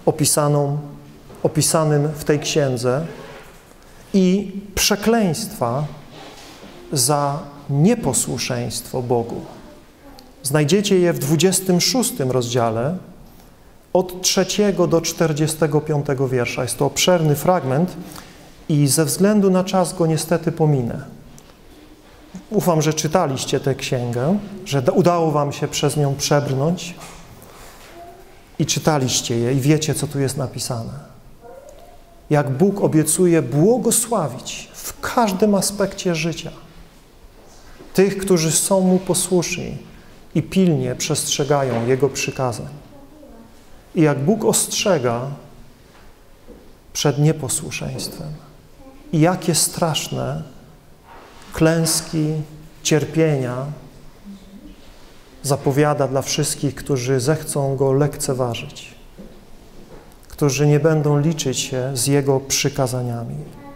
opisanym w tej księdze i przekleństwa za nieposłuszeństwo Bogu. Znajdziecie je w 26 rozdziale od 3 do 45 wiersza. Jest to obszerny fragment i ze względu na czas go niestety pominę. Ufam, że czytaliście tę księgę, że udało wam się przez nią przebrnąć i czytaliście je i wiecie, co tu jest napisane. Jak Bóg obiecuje błogosławić w każdym aspekcie życia tych, którzy są Mu posłuszni i pilnie przestrzegają Jego przykazań. I jak Bóg ostrzega przed nieposłuszeństwem. I jakie straszne klęski, cierpienia zapowiada dla wszystkich, którzy zechcą Go lekceważyć, którzy nie będą liczyć się z Jego przykazaniami.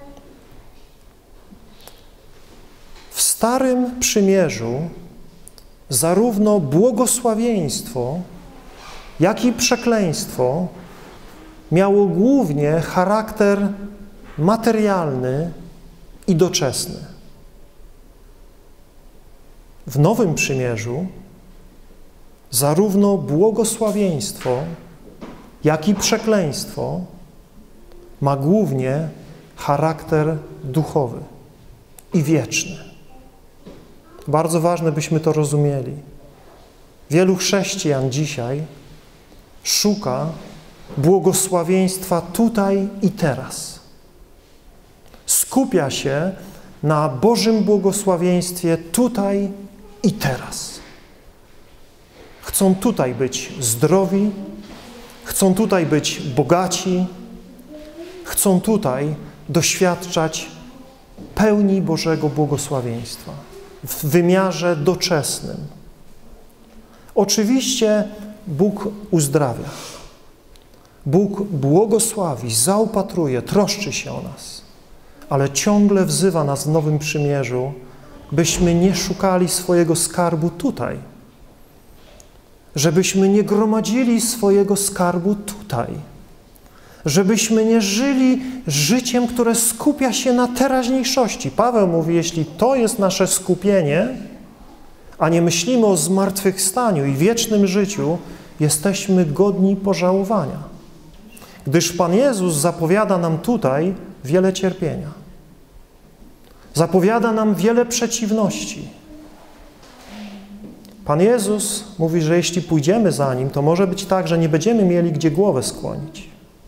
W Starym Przymierzu zarówno błogosławieństwo, jak i przekleństwo miało głównie charakter materialny i doczesny. W Nowym Przymierzu zarówno błogosławieństwo, jak i przekleństwo ma głównie charakter duchowy i wieczny. Bardzo ważne, byśmy to rozumieli. Wielu chrześcijan dzisiaj szuka błogosławieństwa tutaj i teraz. Skupia się na Bożym błogosławieństwie tutaj i teraz. Chcą tutaj być zdrowi, chcą tutaj być bogaci, chcą tutaj doświadczać pełni Bożego błogosławieństwa w wymiarze doczesnym. Oczywiście Bóg uzdrawia. Bóg błogosławi, zaopatruje, troszczy się o nas, ale ciągle wzywa nas w Nowym Przymierzu, byśmy nie szukali swojego skarbu tutaj, żebyśmy nie gromadzili swojego skarbu tutaj, żebyśmy nie żyli życiem, które skupia się na teraźniejszości. Paweł mówi, jeśli to jest nasze skupienie, a nie myślimy o zmartwychwstaniu i wiecznym życiu, jesteśmy godni pożałowania. Gdyż Pan Jezus zapowiada nam tutaj wiele cierpienia. Zapowiada nam wiele przeciwności. Pan Jezus mówi, że jeśli pójdziemy za Nim, to może być tak, że nie będziemy mieli gdzie głowę skłonić.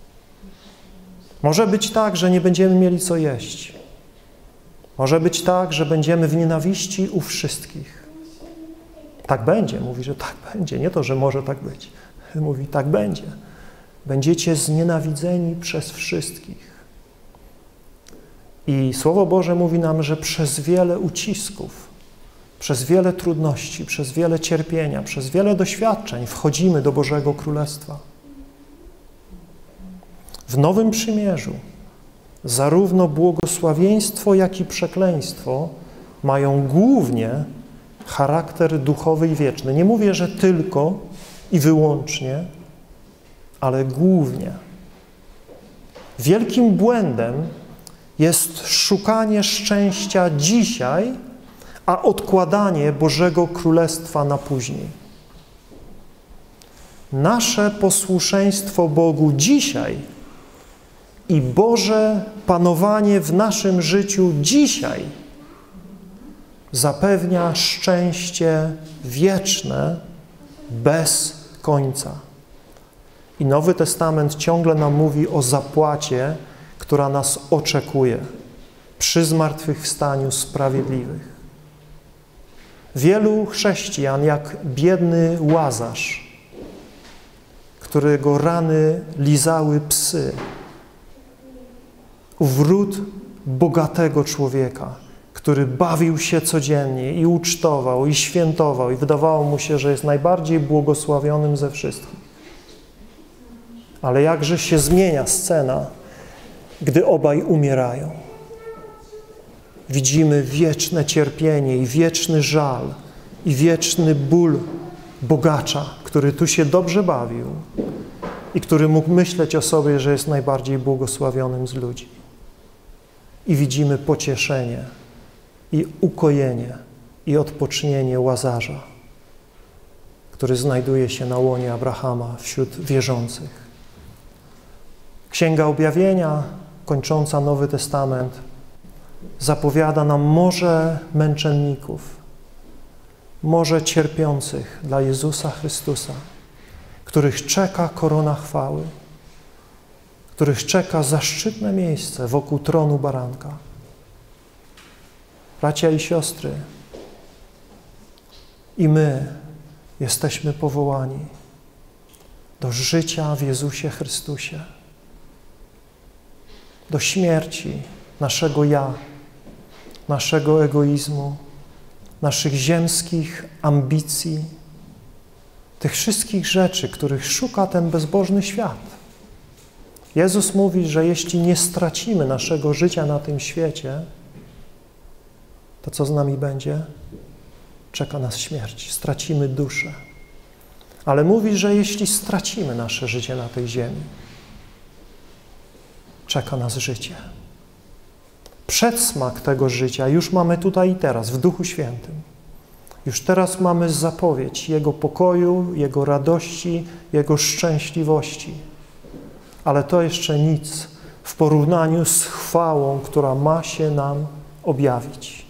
Może być tak, że nie będziemy mieli co jeść. Może być tak, że będziemy w nienawiści u wszystkich. Tak będzie. Mówi, że tak będzie. Nie to, że może tak być. Mówi, tak będzie. Będziecie znienawidzeni przez wszystkich. I Słowo Boże mówi nam, że przez wiele ucisków, przez wiele trudności, przez wiele cierpienia, przez wiele doświadczeń wchodzimy do Bożego Królestwa. W Nowym Przymierzu zarówno błogosławieństwo, jak i przekleństwo mają głównie charakter duchowy i wieczny. Nie mówię, że tylko i wyłącznie, ale głównie. Wielkim błędem jest szukanie szczęścia dzisiaj, a odkładanie Bożego Królestwa na później. Nasze posłuszeństwo Bogu dzisiaj i Boże panowanie w naszym życiu dzisiaj zapewnia szczęście wieczne bez końca. I Nowy Testament ciągle nam mówi o zapłacie, która nas oczekuje przy zmartwychwstaniu sprawiedliwych. Wielu chrześcijan, jak biedny Łazarz, którego rany lizały psy, wrót bogatego człowieka, który bawił się codziennie i ucztował, i świętował, i wydawało mu się, że jest najbardziej błogosławionym ze wszystkich. Ale jakże się zmienia scena, gdy obaj umierają. Widzimy wieczne cierpienie i wieczny żal i wieczny ból bogacza, który tu się dobrze bawił i który mógł myśleć o sobie, że jest najbardziej błogosławionym z ludzi. I widzimy pocieszenie i ukojenie i odpocznienie Łazarza, który znajduje się na łonie Abrahama wśród wierzących. Księga Objawienia, kończąca Nowy Testament, zapowiada nam morze męczenników, morze cierpiących dla Jezusa Chrystusa, których czeka korona chwały, których czeka zaszczytne miejsce wokół tronu Baranka. Bracia i siostry, i my jesteśmy powołani do życia w Jezusie Chrystusie. do śmierci naszego ja, naszego egoizmu, naszych ziemskich ambicji, tych wszystkich rzeczy, których szuka ten bezbożny świat. Jezus mówi, że jeśli nie stracimy naszego życia na tym świecie, to co z nami będzie? Czeka nas śmierć, stracimy duszę. Ale mówi, że jeśli stracimy nasze życie na tej ziemi, czeka nas życie. Przedsmak tego życia już mamy tutaj i teraz, w Duchu Świętym. Już teraz mamy zapowiedź Jego pokoju, Jego radości, Jego szczęśliwości. Ale to jeszcze nic w porównaniu z chwałą, która ma się nam objawić.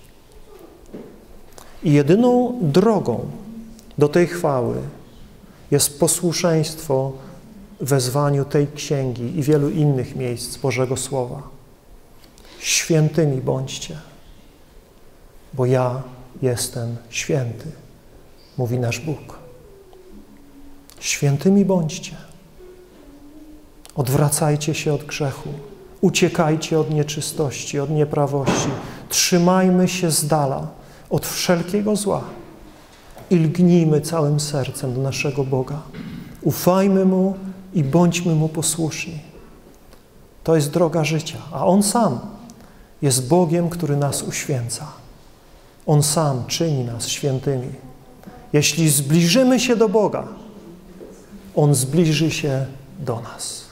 I jedyną drogą do tej chwały jest posłuszeństwo wezwaniu tej księgi i wielu innych miejsc Bożego Słowa. Świętymi bądźcie, bo ja jestem święty, mówi nasz Bóg. Świętymi bądźcie. Odwracajcie się od grzechu, uciekajcie od nieczystości, od nieprawości. Trzymajmy się z dala od wszelkiego zła i lgnijmy całym sercem do naszego Boga. Ufajmy Mu i bądźmy Mu posłuszni. To jest droga życia, a On sam jest Bogiem, który nas uświęca. On sam czyni nas świętymi. Jeśli zbliżymy się do Boga, On zbliży się do nas.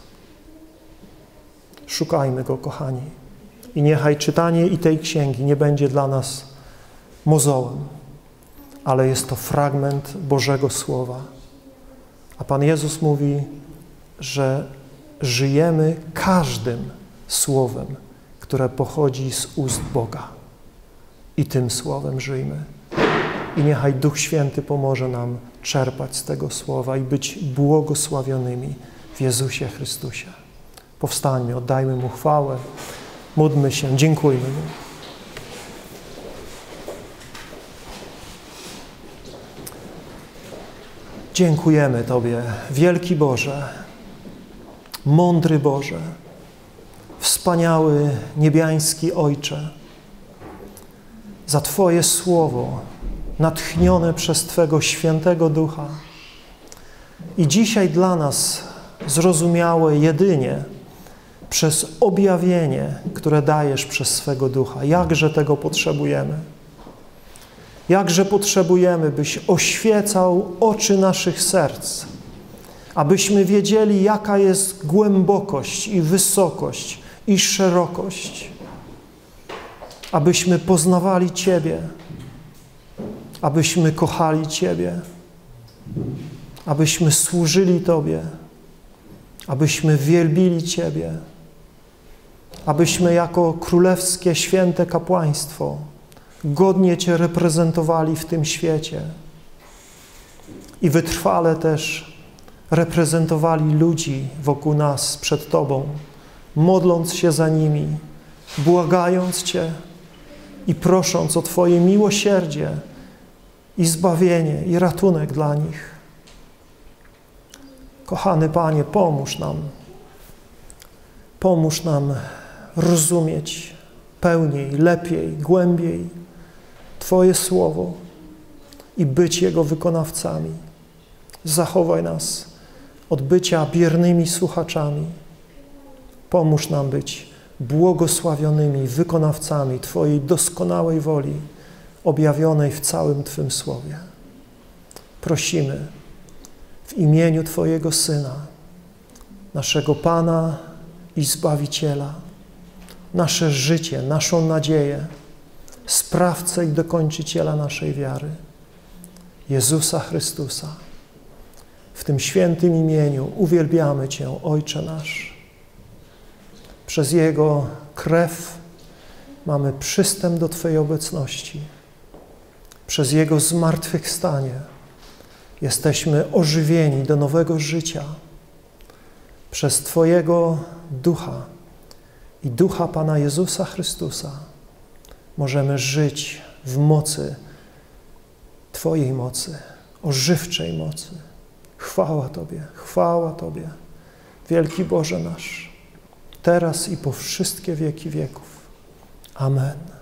Szukajmy Go, kochani. I niechaj czytanie i tej księgi nie będzie dla nas mozołem, ale jest to fragment Bożego Słowa. A Pan Jezus mówi, że żyjemy każdym słowem, które pochodzi z ust Boga. I tym słowem żyjmy. I niechaj Duch Święty pomoże nam czerpać z tego słowa i być błogosławionymi w Jezusie Chrystusie. Powstańmy, oddajmy Mu chwałę, módlmy się, dziękujmy Mu. Dziękujemy Tobie, wielki Boże, mądry Boże, wspaniały niebiański Ojcze, za Twoje Słowo natchnione przez Twego Świętego Ducha i dzisiaj dla nas zrozumiałe jedynie przez objawienie, które dajesz przez swego Ducha. Jakże tego potrzebujemy. Jakże potrzebujemy, byś oświecał oczy naszych serc, abyśmy wiedzieli, jaka jest głębokość i wysokość i szerokość, abyśmy poznawali Ciebie, abyśmy kochali Ciebie, abyśmy służyli Tobie, abyśmy wielbili Ciebie, abyśmy jako królewskie, święte kapłaństwo godnie Cię reprezentowali w tym świecie i wytrwale też reprezentowali ludzi wokół nas przed Tobą, modląc się za nimi, błagając Cię i prosząc o Twoje miłosierdzie i zbawienie i ratunek dla nich. Kochany Panie, pomóż nam rozumieć pełniej, lepiej, głębiej Twoje Słowo i być Jego wykonawcami. Zachowaj nas od bycia biernymi słuchaczami. Pomóż nam być błogosławionymi wykonawcami Twojej doskonałej woli, objawionej w całym Twym Słowie. Prosimy w imieniu Twojego Syna, naszego Pana i Zbawiciela, nasze życie, naszą nadzieję, Sprawcę i dokończyciela naszej wiary, Jezusa Chrystusa. W tym świętym imieniu uwielbiamy Cię, Ojcze nasz. Przez Jego krew mamy przystęp do Twojej obecności. Przez Jego zmartwychwstanie jesteśmy ożywieni do nowego życia. Przez Twojego Ducha i Ducha Pana Jezusa Chrystusa możemy żyć w mocy Twojej mocy, ożywczej mocy. Chwała Tobie, wielki Boże nasz. teraz i po wszystkie wieki wieków. Amen.